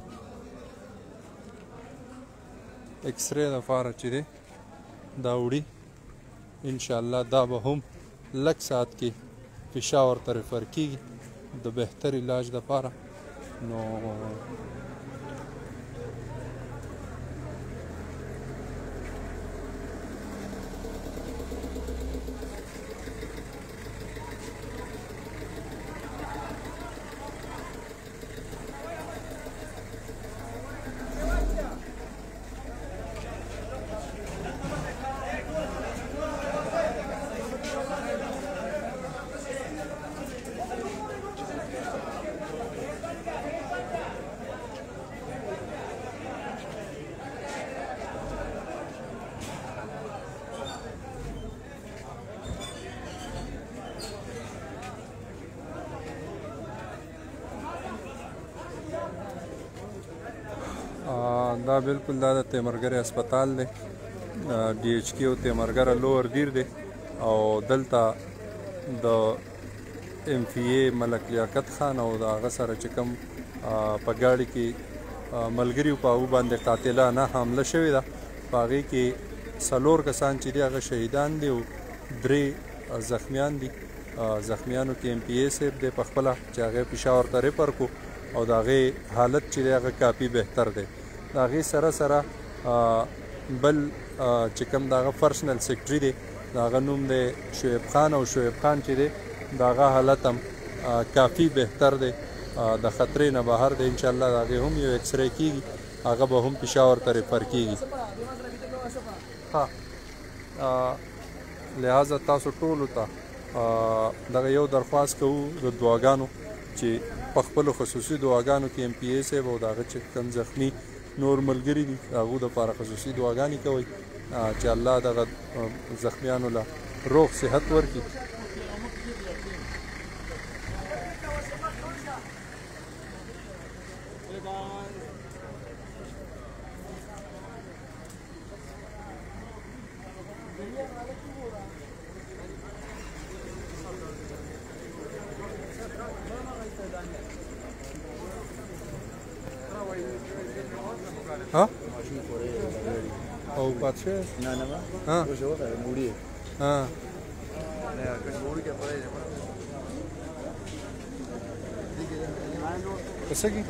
ایکسرې دپاره چې دی دا وړي انشاءالله دا به هم لږ ساعت کې پېښور ته ریفر کېږي د بهتر علاج دپاره نو دا بالکل دا د تیمرګرې هسپتال دی ډي ایچ کیو تیمرګره لوور دیر دی او دلته د ایم پی اے ملک لیاقت خان او د هغه سره چې کوم په ګاډي کې ملګري په هغو باندې قاتلانه حمله شوې ده په هغې کې څلور کسان چې دي هغه شهیدان دي او درې زخمیان دي. زخمیانو کې ایم پی اے صاحب دی په خپله چې هغې پېښور ته ریفر کړو او د هغې حالت چې دی هغه کافي بهتر دی. د هغې سره سره بل چې کوم د هغه پرسنل سیکرټري دی د هغه نوم دی شعیب خان او شعیب خان چې دی د هغه حالت هم کافي بهتر دی د خطرې نه بهر دی. انشاءالله د هغې هم یو ایکسرې کېږي هغه به هم پېښور ته ریفر کېږي. ها لہٰذا تاسو ټولو ته دغه یو درخواست کوو د دعاګانو چې په خپلو خصوصي دعاګانو کې ایم پي اے صاحب او د هغه چې کوم زخمي نور ملګري دي د هغو دپاره خصوصي دعاګانې کوئ چې الله دغه زخمیانو له روغ صحت ورکړي. ها؟ او پاتشه؟ نه نه ها؟ روش وقت موریه. ها. نه کس موری که پره. کسه کی؟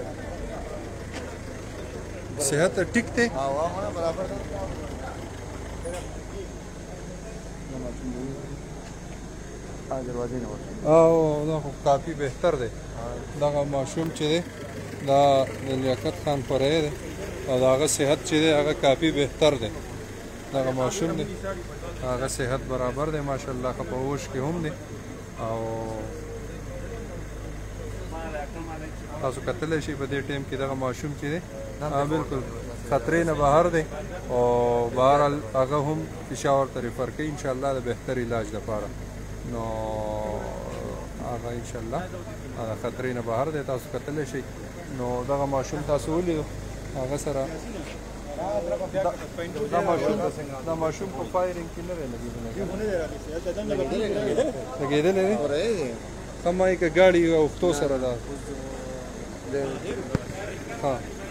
صحت ټیک دی؟ ها واه برابر ده. دروازې نه ورته. او دا خو کافي بهتر دی. دغه ماشوم چې دی دا د لیاقت خان فرعي دی او د هغه صحت چې دی هغه کافي بهتر دی. دغه ماشوم دی هغه صحت برابر دی ماشاءالله ښه په هوش کې هم دی او تاسو کتلی شئ په دې ټایم کې دغه ماشوم چې دی بالکل خطرې نه بهر دی او بهرحال هغه هم پېښور ته ریفر کوي انشاءالله د بهتر علاج لپاره. نو هغه انشاءالله خطرې نه بهر دی تاسو کتلی شئ. نو دغه ماشوم تاسو ولیدو هغه سره دا ماشوم دا ماشوم په فایرینګ کې نه دی لګېدلی دی ښه ما یې که ګاډي اوښتو سره ده ها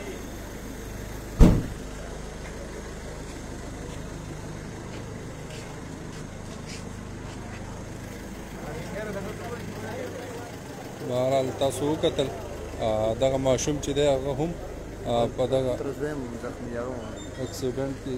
بهرحال تاسو وکتل دغه ماشوم چې دی هغه هم په دغه اکسیډنټ کې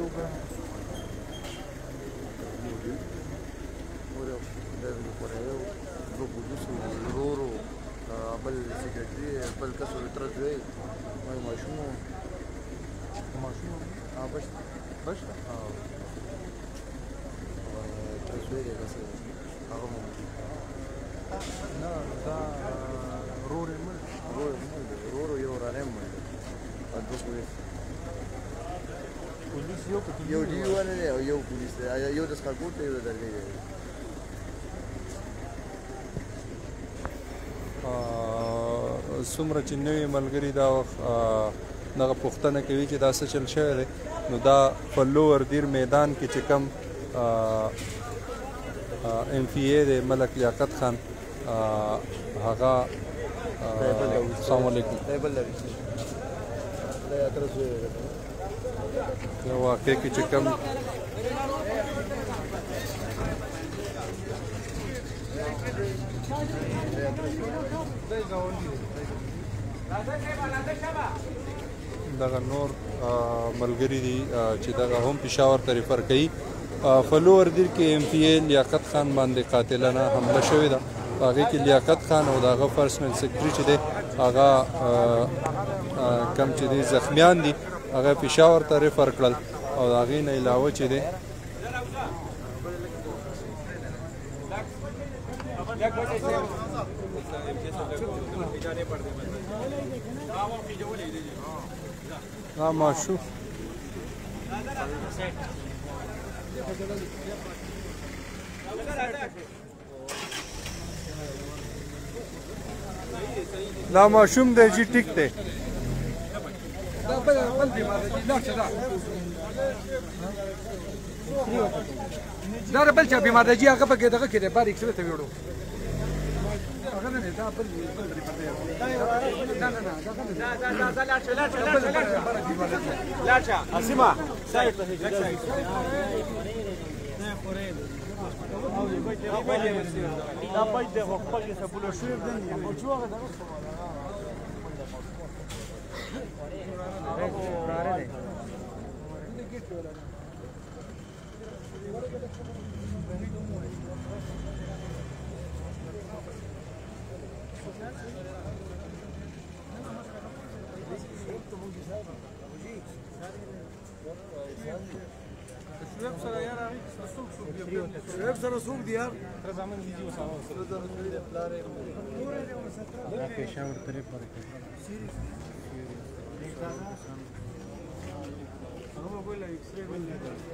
بل سیکرټري بل کس تر دوی ماشوم ماشوم ها بس بس ها تر دوی دی کس هغه نه دا رور مل رور مل رور یو رانه مل ادوس وې پولیس یو یو دی ونه یو پولیس یو د سکاګوټ یو درګي څومره چې نوي ملګري دا وخت دغه پوښتنه کوي چې دا څه چل شوی دی نو دا په لوور دیر میدان کې چې کوم ایم پي اے دی ملک لیاقت خان هغه السلام علیکم یو واقع کې چې کوم دغه نور ملګري دي چې دغه هم پېښور ته ریفر کوي. فلور دیر کې ایم پي اے لیاقت خان باندې قاتلانه حمله شوې ده په هغې کې لیاقت خان او د هغه پرسنل سیکرټري چې دی هغه کم چې دی زخمیان دي هغه پېښور ته ریفر کړل او د هغې نه علاوه چې دی دا ماشوم دا ماشوم دی چې ټیک دی دا بل چا بیمار دی هغه پکې دغه کې دی بار ایکسره ته ویړو هغه نه دا بل بل نه نه نه دا دا دا لاړ لاړ لاړ اسما سایت ته هیڅ نه خورې دا پای د خپل څه بوله شو دی او چې هغه دغه شعیب سره یار هغه څوک څوک دی شعیب سره څوک دی یار تر زمون دي او ساو سره د پلار دا پېښور طرف ورته هغه ویل ایکس ری باندې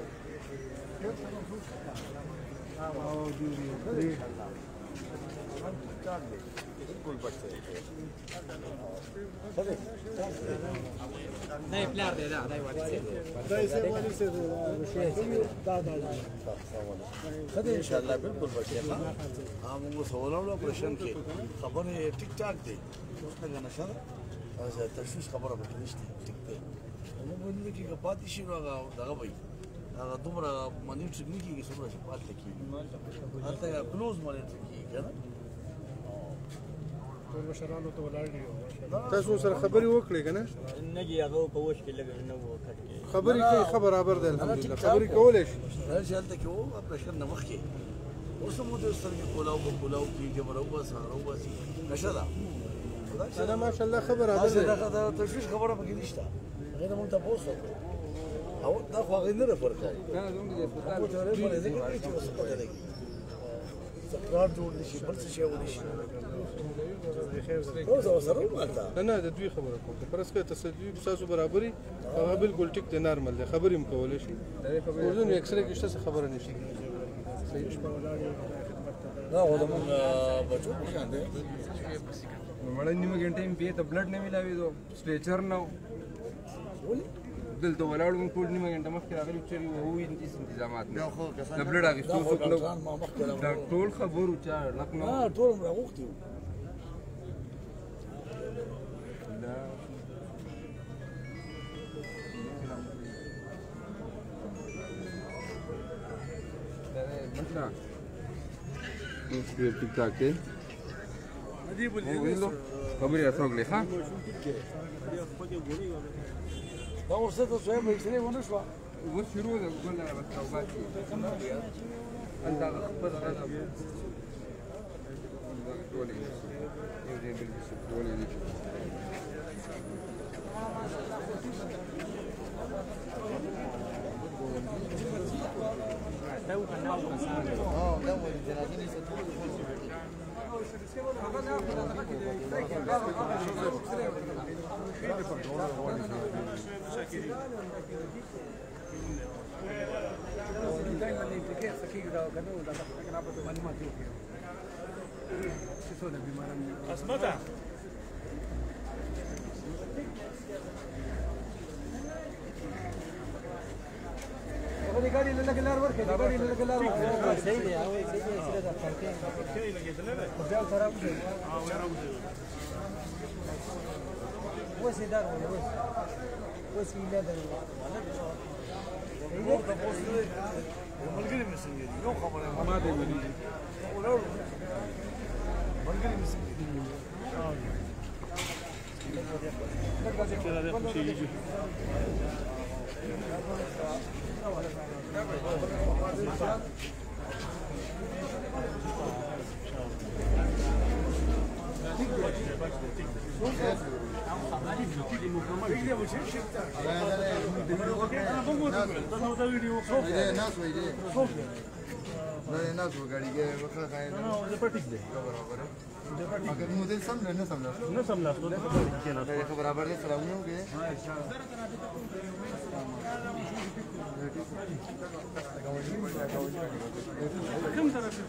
او دی دی بالکل بچه نه پلار دی دا دا وایي دا یې سیمه سره دا دا خدای ان شاء الله بالکل بچه ها موږ سوالونه پرشن کې خبره ټیک ټاک دی څنګه نشه از تشویش خبره پکې نشته ټیک دی موږ باندې کې پاتې شي هغه دغه وایي هغه دومره مانیټر نه کېږي څومره چې پاتې کېږي هلته کلوز مانیټر کېږي که نه ټول مشرانو ته ولاړ دي تاسو سره خبرې وکړې که نه نه جي هغه په وش کې لګ نه وو کټ کې خبرې کوي ښه برابر دی الحمدلله خبرې کولی شي چې هلته کې وو اپریشن نه مخکې اوس هم د سترګې کولاو په کولاو کېږي به راوباسي هغه راوباسي نشه ده دا ماشاءالله ښه برابر دی دا تشویش خبره پکې نشته هغې نه مونږ تپوس وکړو او دا خو هغې نه ده فرق کوي هغو ته ورې باندې ذکر کوي چې اوس پته لګي تکرار جوړ نه شي بل څه شی ونه شي اوس او سره ومالته نه نه د دوی خبره کوم فرض کړه تصدیق ستاسو برابري هغه بالکل ټیک دی نارمل دی خبرې هم کولی شي اردن ایکس رې کې شته څه خبره نشته دا خو زموږ بچو په شان دی مړه نیمه غنټه یې په ته بلډ نه ملاوي دو سټریچر نه دلته ولاړو موږ ټول نیمه غنټه مخکې راغلي چې وو انتظامات نه د بلډ اخیستو څوک نو دا ټول خبرو چا لک نو ها ټول راغوښتي وو ټیک ټاک دی خبرې راڅوکلې ها دا ورسته ته سویم ایکسرې ونه شوه اوس شروع ده ګل را بس او باسي انت خپل هذا ټول یو دې بل څه ټول یې اه لا والجنازين يسدوا اسمتا गाड़ी ले लगे लार वर्क गाड़ी ले लगे लार صحیح دی او صحیح دی سره دا فرق دی کې لګیدل نه بیا خراب دی ها ورا وځي وسې دار ولا وسې لا ده نور د پوس دی ملګری مې څنګه دي یو خبره ما دې ولي ولاړ ملګری مې څنګه دي ناس وایي نه ناس وګړي وکړه خای نه زه پټیک دی اگر مودل سم نه سم نو سم لاس ته کې نه نه برابر دي سلامونه وګړي کوم طرف ته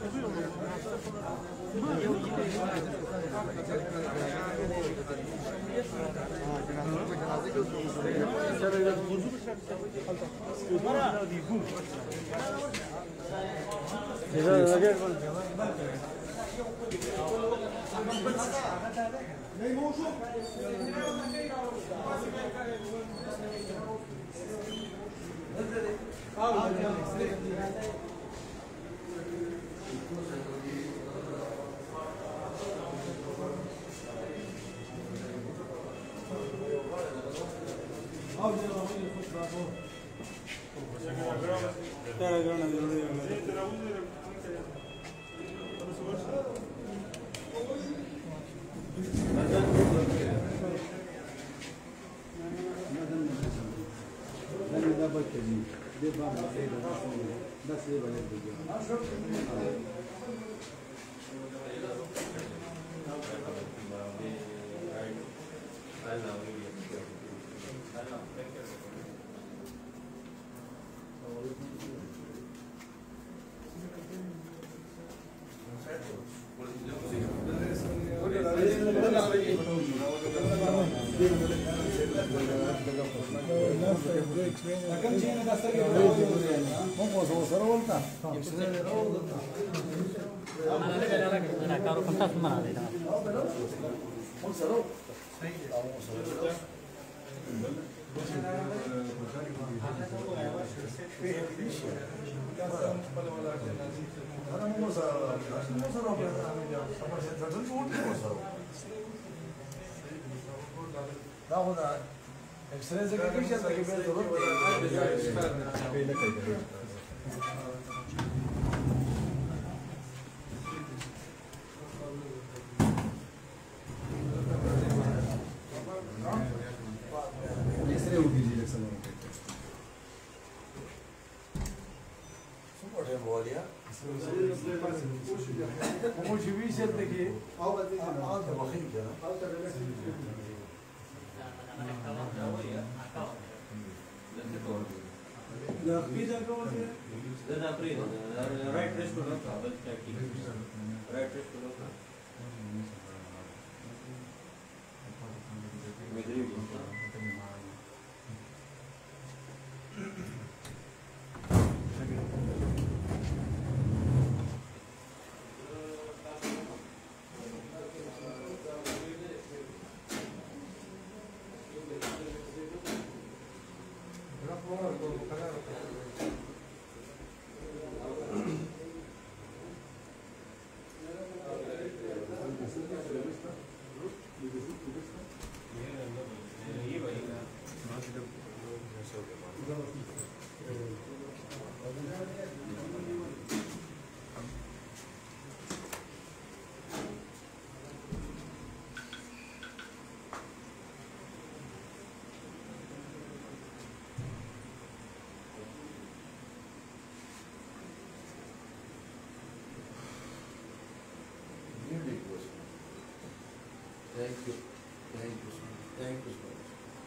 Thank you. Thank you. Thank you so much.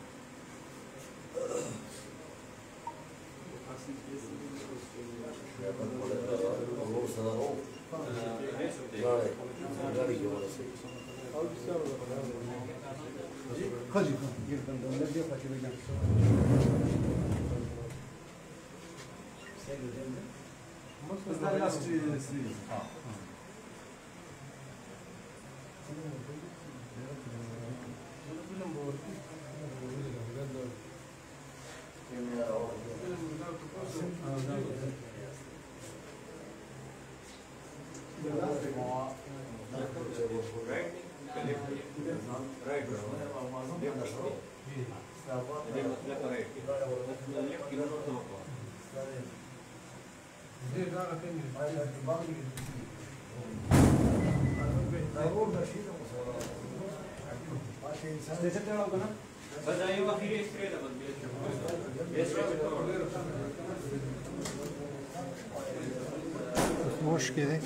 موش كده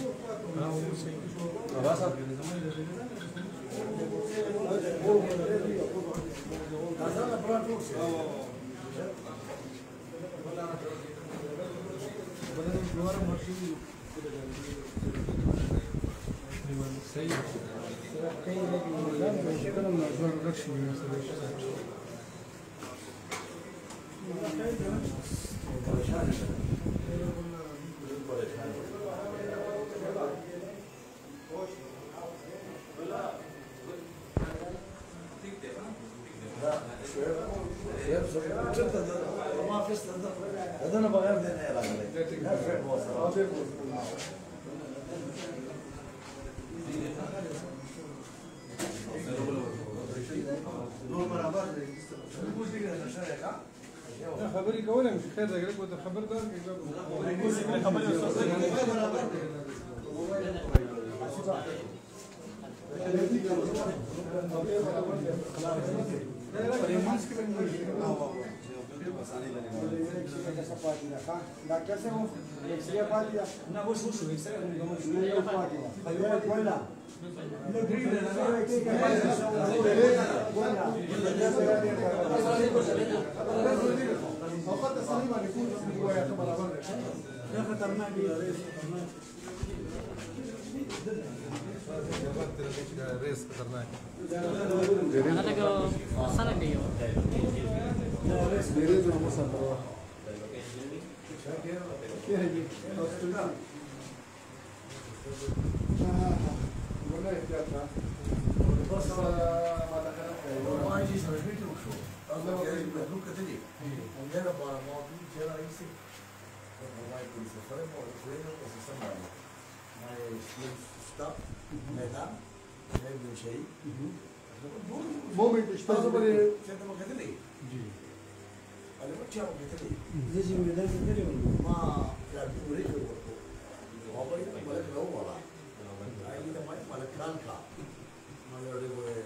خبري كونه مش خير ده قلت خبر ده خبري ډاکټر صاحب ایکس رے پاتې ده نه اوس وشو ایکس رے هم نه یو پاتې ده خیال کولا خطرناک دی ریس خطرناک مومنٹ تاسو به څه ته وکړلې جی اله په چا وکړلې زه چې مې دا کړی ما دا ډورې ورته او په دې ملک نو ولا آی دا ما ملک کان کا ما له دې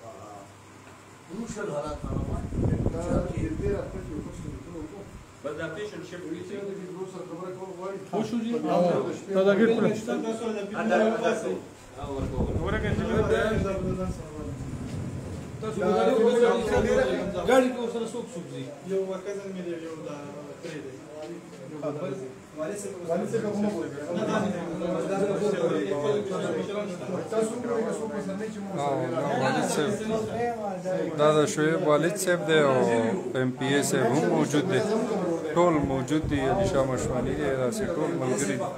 روشل حالات نه ما دا دې راځي چې کوم څه بس دا پیشن شپ ویسي خو شو جی دا دا ګټ ګاډي کو سره څوک څوک دي یو ورکزن مې دی یو دا کړی دی والي څه والي څه کومه وایي تاسو کومه څه په سر نه چې مو دا د شعیب والد صاحب دی او ایم پی اے صاحب هم موجود دی ټول موجود دي علي شاه مشواني دی داسې ټول ملګري دي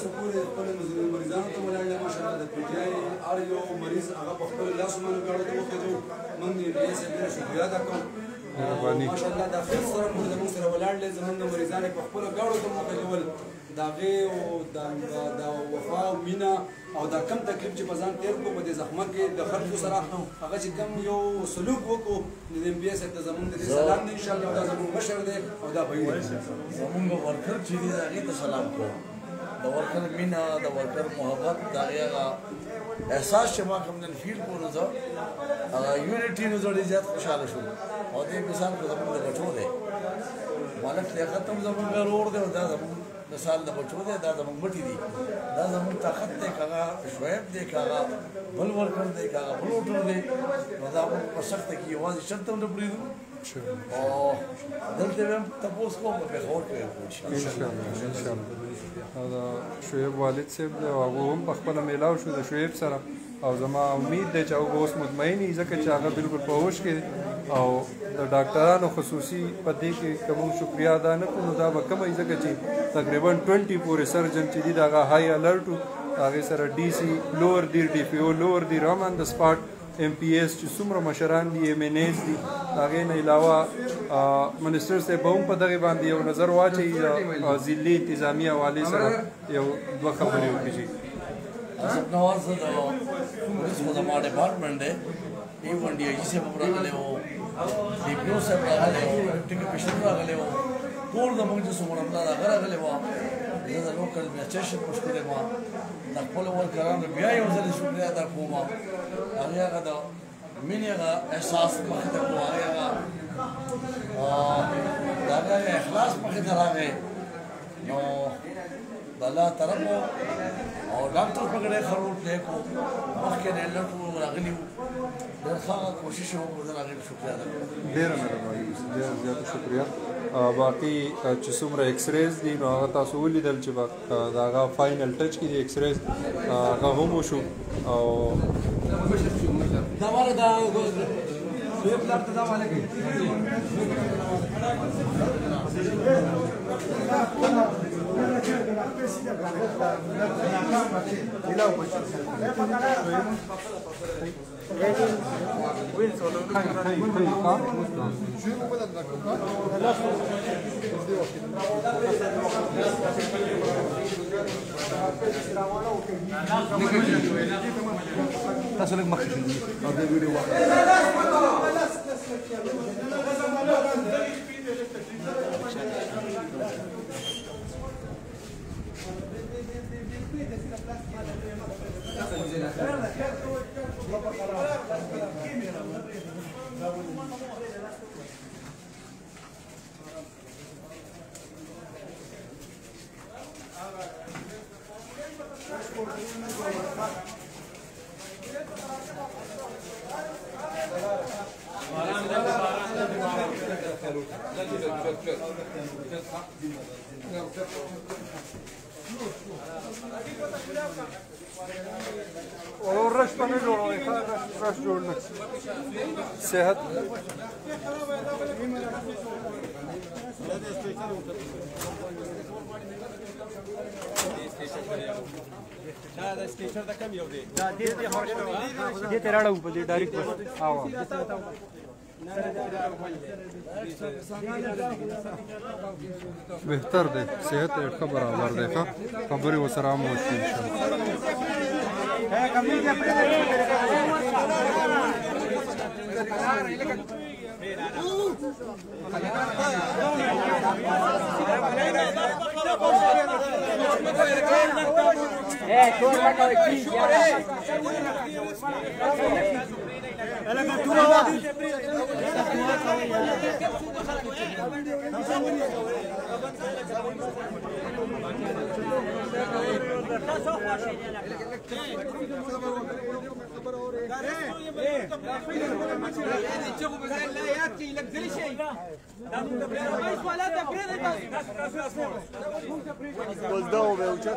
مریضانو ته ولاړل ماشاءالله د پی ټی آی هر یو مریض هغه په خپل لاس باندې غاړه ته وخېدو موږ یې بیا څنګه شکریا ادا کوو مهرباني ماشاءالله دا خیر سره موږ زموږ سره ولاړل زموږ مریضان په خپل غاړو ته وخېدل دا غي او دا دا وفا او مینا او دا کم تکلیف چې په ځان تیر کو په دې زخمه کې د خلکو سره هغه چې کم یو سلوک وکړو د ایم بي اس ته زموږ د سلام ان شاء الله دا زموږ مشر دی او دا به زموږ ورکر چې دی هغه ته سلام کو د ورکر مینا د ورکر محبت دا هغه احساس چې ما کوم نن فیل کو نو زه هغه یونټی نو ډېر زیات خوشاله شو او دې مثال کو زموږ د بچو دی مالک لیاقت هم زموږ ورور دی دا زموږ مثال د بچو دی دا زموږ مټي دي دا زموږ طاقت دی کاغه شعیب دی کاغه بل ورکر دی کاغه بل وټر دی نو دا په سخت کې یوازې شرط هم نه پریدو او دلته هم تاسو کوم په خور کې ان شاء الله ان شاء الله دا شعیب والد صاحب دی او هغه هم په خپل میلاو شو د شعیب سره او زما امید دی چې هغه اوس مطمئن دي ځکه چې هغه بالکل په هوش کې او د ډاکټرانو خصوصي په دې کې کوم شکریا ادا نه کوو دا به کومه ځکه چې تقریبا ټوینټي پورې سرجن چې دي دا هغه های الرټ هغه سره ډي سي لوور دی ډي پی او لوور دی رام آن د سپاټ ایم پی ایس چې څومره مشران دي ایم ان ایز دي هغې نه علاوه منسټر صاحب به هم په دغې باندې یو نظر واچوي د ضلعي انتظامي حوالې سره یو دوه خبرې وکړي اسف نواز د پولیس خدمات ډپارټمنټ دی ایون ډي جی صاحب راغلی و ډي پی او صاحب راغلی و ډپټي کمشنر راغلی و ټول د موږ چې څومره املا هغه راغلی و زه د لوکل میچن مشکل ما د خپل ورکرانو بیا یو ځل شکریا ادا کوم هغه هغه د مینې هغه احساس مخې ته کوو هغه هغه د هغه اخلاص مخې ته راغی نو د الله طرف او ډاکټر په ګډه خبرو پلی کو مخکې نه لټو راغلی وو ډېر ښه کوشش وکړو زه هغې شکریا ادا کوم ډېره مهرباني ډېره زیاته شکریا باقي چې څومره ایکس ریز دي نو هغه تاسو ولیدل چې د هغه فاینل ټچ کې دي ایکس ریز هغه هم وشو او دا ماله دا شعیب پلار ته دا ماله کوي تاسو لږ مخکې شئ او د ویډیو Gracias. اور رش په نه جوړوي ښه رش جوړ نه صحت دا د سټیشن د کم یو دی دا دې ته هورشه دې ته راړو په دې ډایرکټ بس او بهتر دی صحت یې ښه برابر دی ښه خبرې ورسره هم وشي Eh, torna con qui. Pozdravljam ve učas.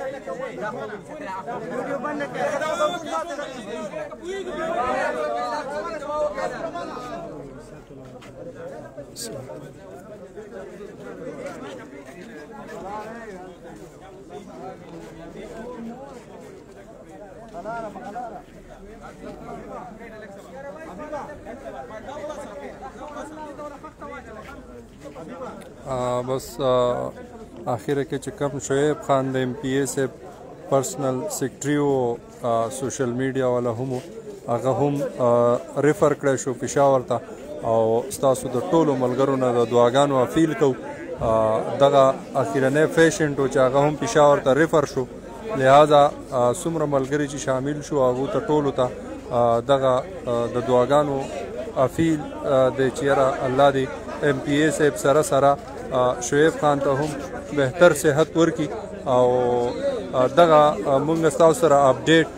بس آخر کې چې کوم شعیب خان د ایم پی اے سے پرسنل سیکرټري او سوشل میډیا والا هم هغه هم ریفر کړی شو پېښور ته او ستاسو د ټولو ملګرو نه د دعاګانو اپیل کوو دغه اخرنی پیشنټ و چې هغه هم پېښور ته ریفر شو لہذا څومره ملګري چې شامل شو هغو ته ټولو ته دغه د دعاګانو اپیل دی چې یاره الله دې ایم پی اے صاحب سره سره شعیب خان ته هم بهتر صحت ورکړي او دغه موږ ستاسو سره اپډیټ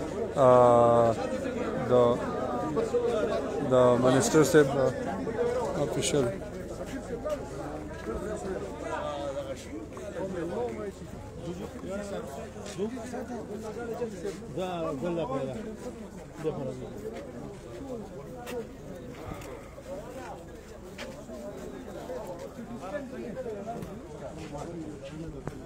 د د منسټر صاحب افیشل دا ګل پیدا ده پر